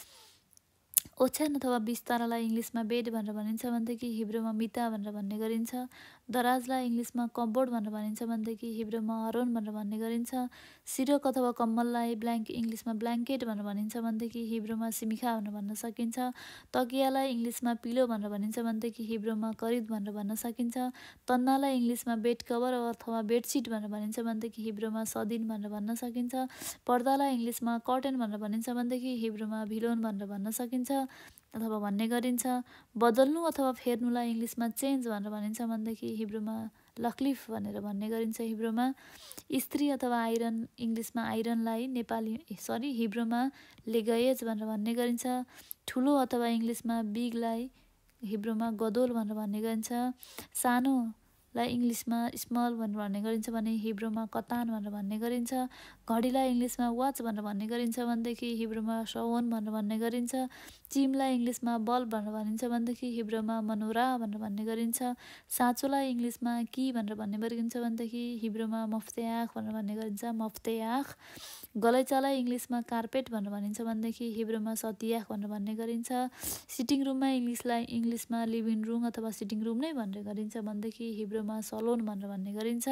ओछ्यान अथवा बिस्तारालाई इङ्ग्लिसमा बेड भनेर भनिन्छ भनेदेखि हिब्रूमा मिता भनेर भन्ने गरिन्छ। दराजलाई इङ्ग्लिसमा कपबोर्ड भनेर भनिन्छ भनेदेखि हिब्रूमा अरोन भनेर भन्ने गरिन्छ। सिरक अथवा कम्मललाई ब्ल्याङ्क इङ्ग्लिसमा ब्ल्याङ्केट भनेर भनिन्छ भनेदेखि हिब्रूमा सिमिखा भनेर भन्न सकिन्छ। तकियालाई इङ्ग्लिसमा पिलो भनेर भनिन्छ भनेदेखि हिब्रूमा करिद भनेर भन्न सकिन्छ। तन्नालाई इङ्ग्लिसमा बेड कभर अथवा बेडसिट भनेर भनिन्छ भनेदेखि हिब्रूमा सदिन भनेर भन्न सकिन्छ। पर्दालाई इङ्ग्लिसमा कर्टेन भनेर भनिन्छ भनेदेखि हिब्रूमा भिलोन भनेर भन्न सकिन्छ अथवा भन्ने गरिन्छ। बदल्नु अथवा फेर्नुलाई इङ्ग्लिसमा चेन्ज भनेर भनिन्छ भनेदेखि हिब्रूमा लक्लिफ भनेर भन्ने गरिन्छ। हिब्रूमा इस्त्री अथवा आइरन इङ्ग्लिसमा आइरनलाई नेपाली सरी हिब्रूमा लेगयेज भनेर भन्ने गरिन्छ। ठुलो अथवा इङ्ग्लिसमा बिगलाई हिब्रूमा गदोल भनेर भन्ने गरिन्छ। सानोलाई इङ्ग्लिसमा स्मल भनेर भन्ने गरिन्छ भने हिब्रूमा कतान भनेर भन्ने गरिन्छ। घडीलाई इङ्ग्लिसमा वाच भनेर भन्ने गरिन्छ भनेदेखि हिब्रूमा सौन भनेर भन्ने गरिन्छ। चिमलाई इङ्ग्लिसमा बल्ब भनेर भनिन्छ भनेदेखि हिब्रूमा मनोरा भनेर भन्ने गरिन्छ। साँचोलाई इङ्ग्लिसमा कि भनेर भन्ने गरिन्छ भनेदेखि हिब्रूमा मफ्तेयाख भनेर भन्ने गरिन्छ मफ्तेयाख। गलैँचालाई इङ्ग्लिसमा कार्पेट भनेर भनिन्छ भनेदेखि हिब्रूमा सतियाख भनेर भन्ने गरिन्छ। सिटिङ रुममा इङ्ग्लिसलाई इङ्ग्लिसमा लिभिङ रुम अथवा सिटिङ रुम नै भन्ने गरिन्छ भनेदेखि हिब्रूमा सलोन भनेर भन्ने गरिन्छ।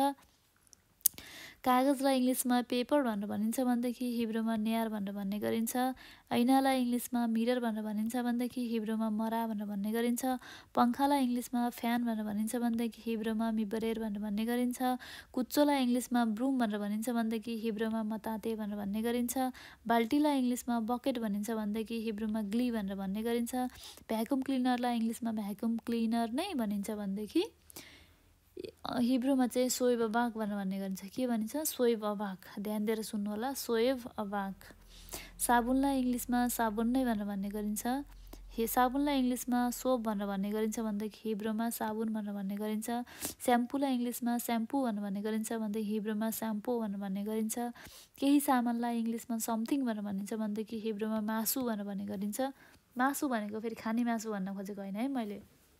कागजलाई इङ्ग्लिसमा पेपर भनेर भनिन्छ भनेदेखि हिब्रूमा न्यार भनेर भन्ने गरिन्छ। ऐनालाई इङ्ग्लिसमा मिरर भनेर भनिन्छ भनेदेखि हिब्रूमा मरा भनेर भन्ने गरिन्छ। पङ्खालाई इङ्ग्लिसमा फ्यान भनेर भनिन्छ भनेदेखि हिब्रूमा मिबरेर भनेर भन्ने गरिन्छ। कुच्चोलाई इङ्ग्लिसमा ब्रुम भनेर भनिन्छ भनेदेखि हिब्रूमा मताते भनेर भन्ने गरिन्छ। बाल्टीलाई इङ्ग्लिसमा बकेट भनिन्छ भनेदेखि हिब्रूमा ग्ली भनेर भन्ने गरिन्छ। भ्याकुम क्लिनरलाई इङ्ग्लिसमा भ्याकुम क्लिनर नै भनिन्छ भनेदेखि हिब्रूमा चाहिँ सोएब अबाक भनेर भन्ने गरिन्छ। के भनिन्छ सोएब अबाक, ध्यान दिएर सुन्नु होला सोएब अबाक। साबुनलाई इङ्ग्लिसमा साबुन नै भनेर भन्ने गरिन्छ। हे साबुनलाई इङ्ग्लिसमा सोप भनेर भन्ने गरिन्छ भनेदेखि हिब्रूमा साबुन भनेर भन्ने गरिन्छ। स्याम्पूलाई इङ्ग्लिसमा स्याम्पू भनेर भन्ने गरिन्छ भनेदेखि हिब्रूमा स्याम्पो भनेर भन्ने गरिन्छ। केही सामानलाई इङ्ग्लिसमा समथिङ भनेर भनिन्छ भनेदेखि हिब्रूमा मासु भनेर भन्ने गरिन्छ। मासु भनेको फेरि खाने मासु भन्न खोजेको होइन है मैले,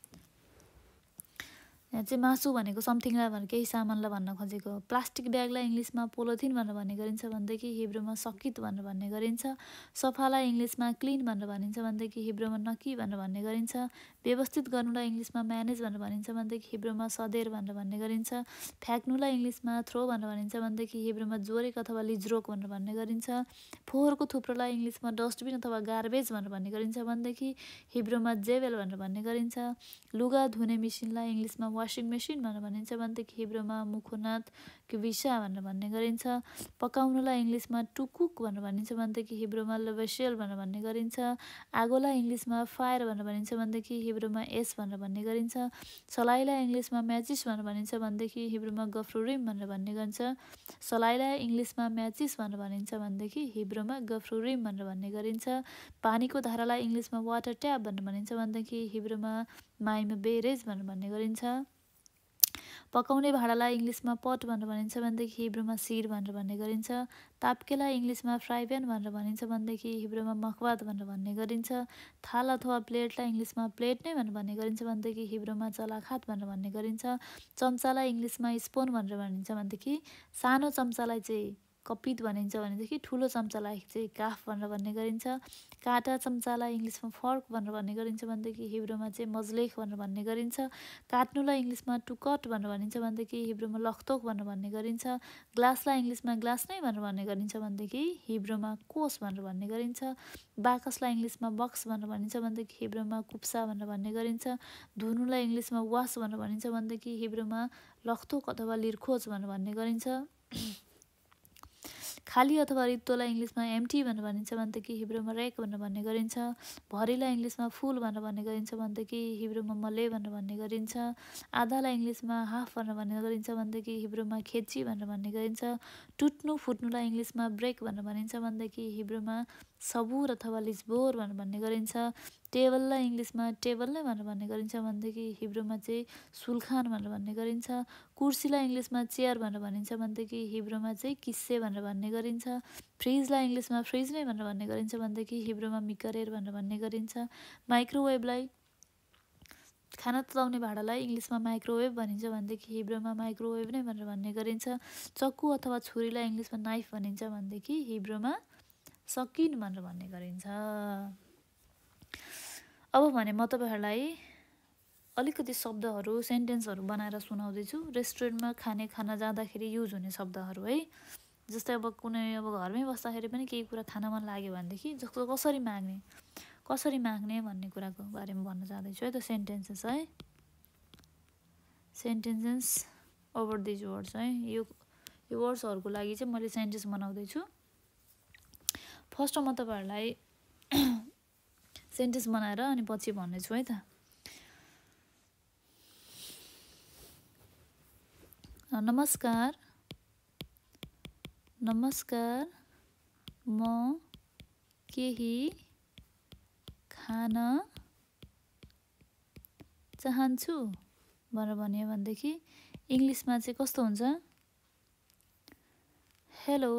यहाँ चाहिँ मासु भनेको समथिङलाई भनेर केही सामानलाई भन्न खोजेको। प्लास्टिक ब्यागलाई इङ्ग्लिसमा पोलोथिन भनेर भन्ने गरिन्छ भनेदेखि हिब्रूमा सकित भनेर भन्ने गरिन्छ। सफालाई इङ्ग्लिसमा क्लिन भनेर भनिन्छ भनेदेखि हिब्रूमा नकी भनेर भन्ने गरिन्छ। व्यवस्थित गर्नुलाई इङ्ग्लिसमा म्यानेज भनेर भनिन्छ भनेदेखि हिब्रूमा सदेर भनेर भन्ने गरिन्छ। फ्याँक्नुलाई इङ्ग्लिसमा थ्रो भनेर भनिन्छ भनेदेखि हिब्रूमा जोरेक अथवा लिजरोक भनेर भन्ने गरिन्छ। फोहोरको थुप्रोलाई इङ्ग्लिसमा डस्टबिन अथवा गार्बेज भनेर भन्ने गरिन्छ भनेदेखि हिब्रूमा जेबेल भनेर भन्ने गरिन्छ। लुगा धुने मेसिनलाई इङ्ग्लिसमा वासिङ मेसिन भनेर भनिन्छ भनेदेखि हिब्रूमा मुखुनाथ क्विसा भनेर भन्ने गरिन्छ। पकाउनुलाई इङ्ग्लिसमा टु कुक भनेर भनिन्छ भनेदेखि हिब्रूमा लभेसेल भनेर भन्ने गरिन्छ। आगोलाई इङ्ग्लिसमा फायर भनेर भनिन्छ भनेदेखि हिब्रूमा एस भनेर भन्ने गरिन्छ। सलाइलाई इङ्ग्लिसमा म्याचिस भनेर भनिन्छ भनेदेखि हिब्रूमा गफ्रुरिम भनेर भन्ने गरिन्छ। सलाइलाई इङ्ग्लिसमा म्याचिस भनेर भनिन्छ भनेदेखि हिब्रूमा गफ्रुरिम भनेर भन्ने गरिन्छ। पानीको धारालाई इङ्ग्लिसमा वाटर ट्याप भनेर भनिन्छ भनेदेखि हिब्रूमा माइम बेरेज भनेर भन्ने गरिन्छ। पकाउने भाँडालाई इङ्ग्लिसमा पट भनेर भनिन्छ भनेदेखि हिब्रूमा सिर भनेर भन्ने गरिन्छ। ताप्केलाई इङ्ग्लिसमा फ्राई प्यान भनेर भनिन्छ भनेदेखि हिब्रूमा मखबात भनेर भन्ने गरिन्छ। थाल अथवा प्लेटलाई इङ्ग्लिसमा प्लेट नै भनेर भन्ने गरिन्छ भनेदेखि हिब्रूमा चलाखात भनेर भन्ने गरिन्छ। चम्चालाई इङ्ग्लिसमा स्पुन भनेर भनिन्छ भनेदेखि सानो चम्चालाई चाहिँ कपित भनिन्छ भनेदेखि ठुलो चम्चालाई चाहिँ काफ भनेर भन्ने गरिन्छ। काँटा चम्चालाई इङ्ग्लिसमा फर्क भनेर भन्ने गरिन्छ भनेदेखि हिब्रूमा चाहिँ मजलेख भनेर भन्ने गरिन्छ। काट्नुलाई इङ्ग्लिसमा टु कट भनेर भनिन्छ भनेदेखि हिब्रूमा लखतोक भनेर भन्ने गरिन्छ। ग्लासलाई इङ्ग्लिसमा ग्लास नै भनेर भन्ने गरिन्छ भनेदेखि हिब्रूमा कोस भनेर भन्ने गरिन्छ। बाकसलाई इङ्ग्लिसमा बक्स भनेर भनिन्छ भनेदेखि हिब्रूमा कुप्सा भनेर भन्ने गरिन्छ। धुनुलाई इङ्ग्लिसमा वास भनेर भनिन्छ भनेदेखि हिब्रूमा लखतोक अथवा लिर्खोज भनेर भन्ने गरिन्छ। खाली अथवा रित्तोलाई इङ्ग्लिसमा एम्टी भनेर भनिन्छ भनेदेखि हिब्रूमा रेक भनेर भन्ने गरिन्छ। भरिलाई इङ्ग्लिसमा फुल भनेर भन्ने गरिन्छ भनेदेखि हिब्रूमा मले भनेर भन्ने गरिन्छ। आधालाई इङ्ग्लिसमा हाफ भनेर भन्ने गरिन्छ भनेदेखि हिब्रूमा खेची भनेर भन्ने गरिन्छ। टुट्नु फुट्नुलाई इङ्ग्लिसमा ब्रेक भनेर भनिन्छ भनेदेखि हिब्रूमा सबुर अथवा लिजबोर भनेर भन्ने गरिन्छ। टेबललाई इङ्ग्लिसमा टेबल नै भनेर भन्ने गरिन्छ भनेदेखि हिब्रूमा चाहिँ सुल्खान भनेर भन्ने गरिन्छ। कुर्सीलाई इङ्ग्लिसमा चेयर भनेर भनिन्छ भनेदेखि हिब्रूमा चाहिँ किस्से भनेर भन्ने गरिन्छ। फ्रिजलाई इङ्ग्लिसमा फ्रिज नै भनेर भन्ने गरिन्छ भनेदेखि हिब्रूमा मिकरेर भनेर भन्ने गरिन्छ। माइक्रोवेभलाई खाना तताउने भाँडालाई इङ्ग्लिसमा माइक्रोवेभ भनिन्छ भनेदेखि हिब्रूमा माइक्रोवेभ नै भनेर भन्ने गरिन्छ। चक्कु अथवा छुरीलाई इङ्ग्लिसमा नाइफ भनिन्छ भनेदेखि हिब्रूमा सकिन भनेर भन्ने गरिन्छ। अब भने म तपाईँहरूलाई अलिकति शब्दहरू सेन्टेन्सहरू बनाएर सुनाउँदैछु। रेस्टुरेन्टमा खाने खाना जाँदाखेरि युज हुने शब्दहरू है। जस्तै अब कुनै अब घरमै बस्दाखेरि पनि केही कुरा खान मन लाग्यो भनेदेखि जस्तो कसरी माग्ने कसरी माग्ने भन्ने कुराको बारेमा भन्न चाहँदैछु है त। सेन्टेन्सेस है, सेन्टेन्सेस ओभर दिज वर्ड्स है। यो यो वर्ड्सहरूको लागि चाहिँ मैले सेन्टेन्स बनाउँदैछु। फर्स्टमा म तपाईँहरूलाई सेन्टेन्स बनाएर अनि पछि भन्नेछु है त। नमस्कार, नमस्कार, म केही खान चाहन्छु भनेर भन्यो भनेदेखि इङ्ग्लिसमा चाहिँ कस्तो हुन्छ? Hello,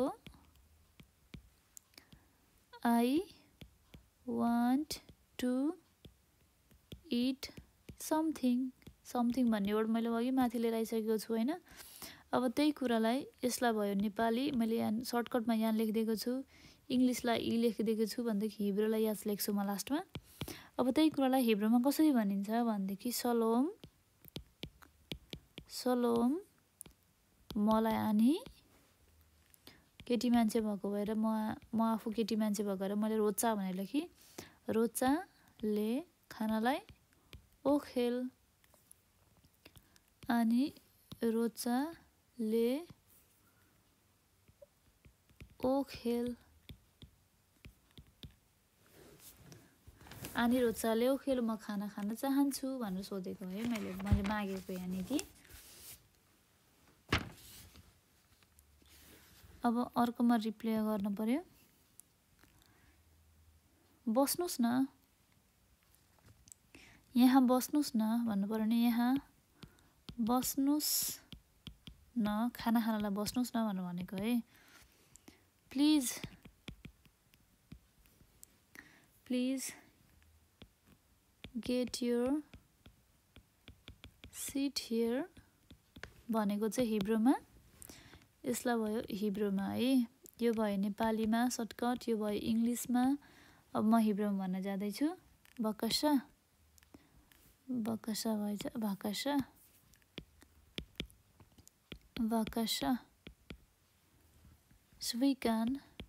I want to eat something. Something भन्ने वर्ड मैले अघि माथि लिएर आइसकेको छु होइन। अब त्यही कुरालाई यसलाई भयो नेपाली, मैले यहाँ सर्टकटमा यहाँ लेखिदिएको छु। इङ्ग्लिसलाई इ लेखिदिएको छु भनेदेखि हिब्रूलाई यास लेख्छु म लास्टमा। अब त्यही कुरालाई हिब्रूमा कसरी भनिन्छ भनेदेखि सलोम, सलोम मलाई आनी केटी मान्छे भएको भएर म म आफू केटी मान्छे भएको भएर मैले रोचा भनेर लेखेँ। रोचाले खानालाई ओखेल, अनि रोचाले ओखेल, अनि रोचाले ओखेल म खाना खान चाहन्छु भनेर सोधेको है मैले मैले मागेको यहाँनिर। अब अर्कोमा रिप्लाई गर्नु पर्यो। बस्नुहोस् न, यहाँ बस्नुहोस् न भन्नु पर्यो नि। यहाँ बस्नुहोस् न, खाना खानलाई बस्नुहोस् न भनेर भनेको है। Please, please get your seat here भनेको चाहिँ हिब्रूमा यसलाई भयो हिब्रूमा है। यो भयो नेपालीमा सर्टकट, यो भयो इङ्ग्लिसमा। अब म हिब्रूमा भन्न जाँदैछु। बकसा, बकसा भएछ भाकसा, भाकसा। स्विकान,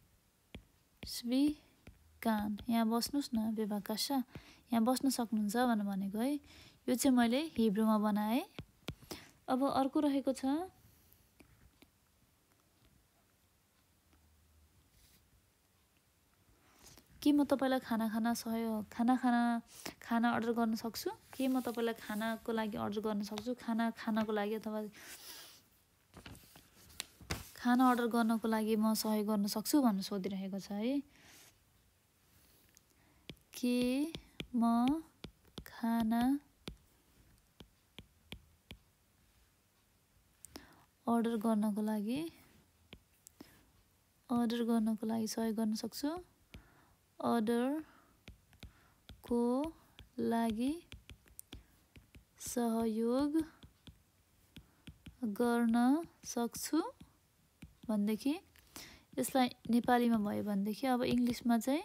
स्विकान यहाँ बस्नुहोस् न बेभाकसा, यहाँ बस्न सक्नुहुन्छ भनेर भनेको है। यो चाहिँ मैले हिब्रूमा बनाएँ। अब अर्को रहेको छ के म तपाईलाई खाना खाना सहयोग खाना खाना खाना अर्डर गर्न सक्छु के म तपाईलाई खानाको लागि अर्डर गर्न सक्छु खाना खानको लागि अथवा खाना अर्डर गर्नको लागि म सहयोग गर्न सक्छु भन्ने सोधिरहेको छ है के म खाना अर्डर गर्नको लागि अर्डर गर्नको लागि सहयोग गर्न सक्छु अर्डर को लागि सहयोग गर्न सक्छु भन्देखि यसलाई नेपालीमा भयो भन्देखि अब इंग्लिशमा चाहिँ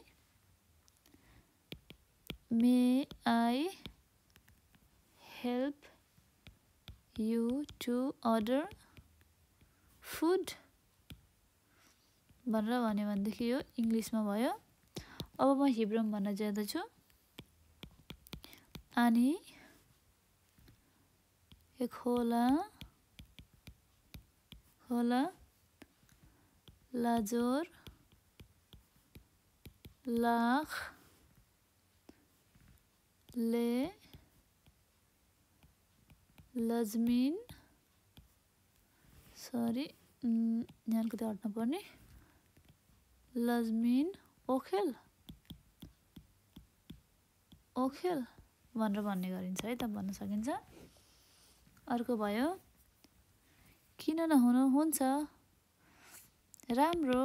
may I help you to order food भनेर भन्यो भनेदेखि यो इंग्लिशमा भयो अब म हिब्रूमा भन्न जाँदैछु अनि खोला खोला लाजोर लाख ले लजमिन सरी यहाँ अलिकति हट्न पर्ने लजमिन ओखेल ओखेल भनेर भन्ने गरिन्छ है त भन्न सकिन्छ अर्को भयो किन नहुनु हुन्छ राम्रो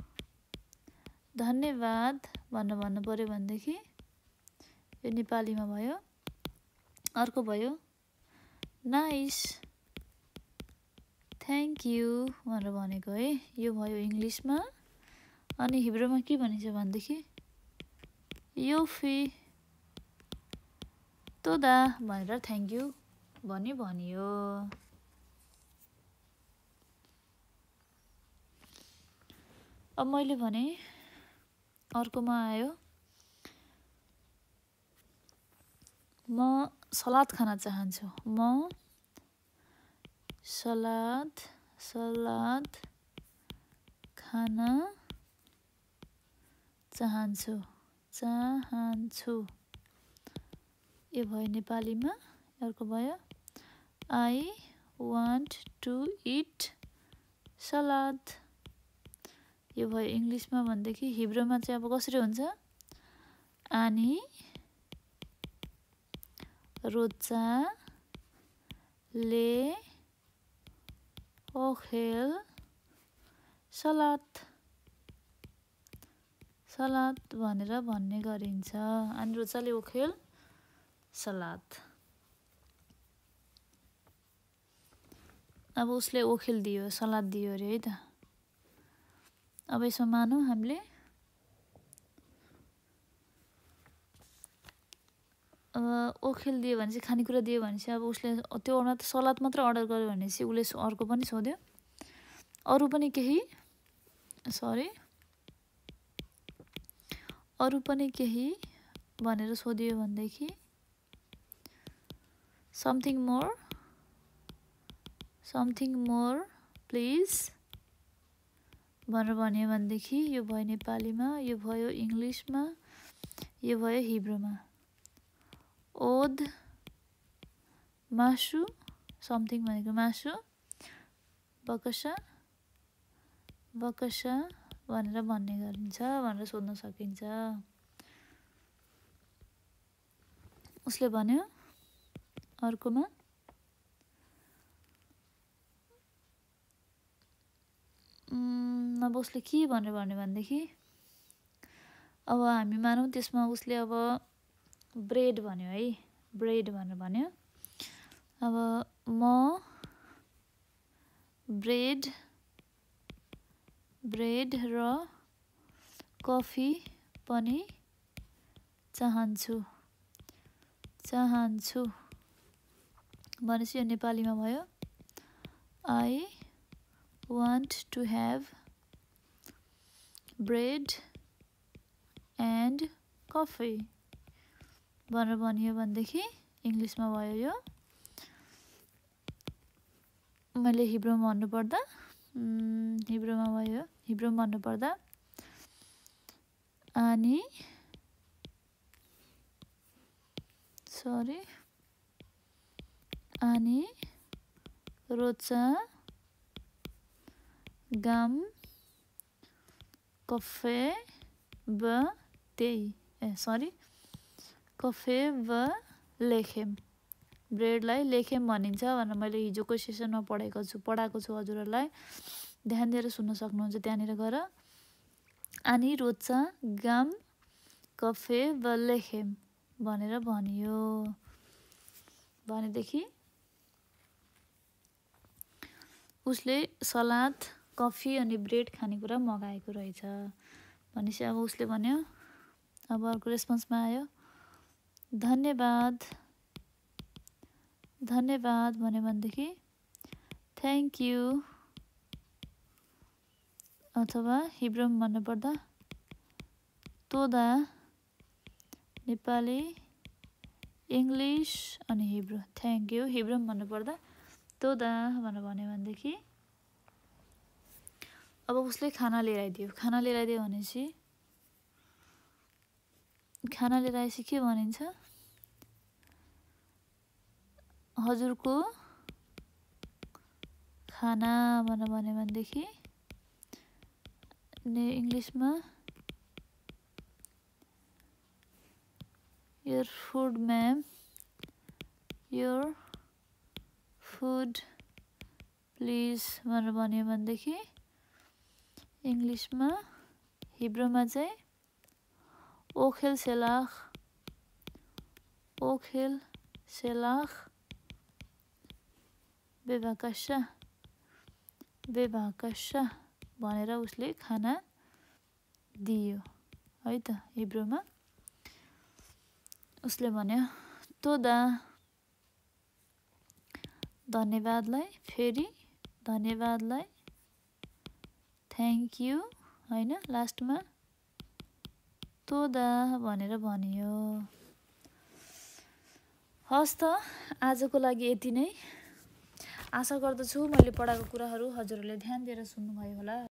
धन्यवाद भनेर भन्नु पर्यो भनेदेखि यो नेपालीमा भयो अर्को भयो नाइस थ्याङ्क यू भनेर भनेको है यो भयो इंग्लिशमा अनि हिब्रूमा के भनिन्छ भनेदेखि योफी तोदा भनेर थ्याङ्क यू भनी भनियो अब मैले भने अर्कोमा आयो म सलाद खान चाहन्छु म सलाद सलाद खान चाहन्छु चाहन्छु यो भयो नेपालीमा अर्को भयो I want to eat salad यो भयो इंग्लिशमा भनेदेखि हिब्रूमा चाहिँ अब कसरी हुन्छ आनी रोजा ले ओखेल सलाद सलाद भनेर भन्ने गरिन्छ अनि रोजाले ओखेल सलाद अब उसले ओखेल दियो सलाद दियो अरे है त अब यसमा मानौँ हामीले ओखेल दियो भने चाहिँ खानेकुरा दियो भने चाहिँ अब उसले त्यो अर्मा त सलाद मात्र अर्डर गर्यो भने चाहिँ उसले अर्को पनि सोध्यो अरू पनि केही सरी अरू पनि केही भनेर सोधियो भनेदेखि something more something more please भनेर भन्यो भनेदेखि यो भयो नेपालीमा यो भयो इंग्लिशमा यो भयो हिब्रूमा ओद मासु समथिङ भनेको मासु बकसा बकसा भनेर भन्ने गरिन्छ भनेर सोध्न सकिन्छ उसले भन्यो अर्कोमा अब उसले के भनेर भन्यो भनेदेखि अब हामी मानौँ त्यसमा उसले अब ब्रेड भन्यो है ब्रेड भनेर भन्यो अब म ब्रेड ब्रेड र कफी पनि चाहन्छु चाहन्छु भनेपछि यो नेपालीमा भयो I want to have bread and coffee भनेर भनियो भनेदेखि इंग्लिशमा भयो यो मैले हिब्रूमा भन्नुपर्दा हिब्रूमा भयो हिब्रूमा भन्नुपर्दा आनी सरी आनी रोचा गम कफे व ते ए सरी कफे व लेखेम ब्रेडलाई लेखेम भनिन्छ भनेर मैले हिजोको सेसनमा पढेको छु पढाएको छु हजुरहरूलाई ध्यान दिएर सुन्न सक्नुहुन्छ त्यहाँनिर गएर आनी रोचा गम कफे व लेखेम भनेर भनियो भनेदेखि उसले सलाद कफी अनि ब्रेड खानेकुरा मगाएको रहेछ भनेपछि अब उसले भन्यो अब अर्को रेस्पोन्समा आयो धन्यवाद धन्यवाद भन्यो भनेदेखि थ्याङ्क यू अथवा हिब्रूमा भन्नुपर्दा तोदा नेपाली इङ्ग्लिस अनि हिब्रू थ्याङ्क यू हिब्रूमा भन्नुपर्दा तोदा भनेर भन्यो भनेदेखि अब उसले खाना लिएर आइदियो खाना लिएर आइदियो भनेपछि खाना लिएर आएपछि के भनिन्छ हजुरको खाना भनेर भन्यो भनेदेखि ने इङ्ग्लिसमा your food ma'am your food please भनेर भन्यो भनेदेखि इङ्ग्लिसमा हिब्रूमा चाहिँ ओखेल सेलाख ओखेल सेलाख बेभाकाशा बेभाकाशा भनेर उसले खाना दियो है त हिब्रूमा उसले भन्यो तोदा धन्यवादलाई फेरि धन्यवादलाई थ्याङ्क यू हैन लास्टमा तोदा भनेर भनियो हस् त आजको लागि यति नै आशा गर्दछु मैले पढाएको कुराहरू हजुरहरूले ध्यान दिएर सुन्नुभयो होला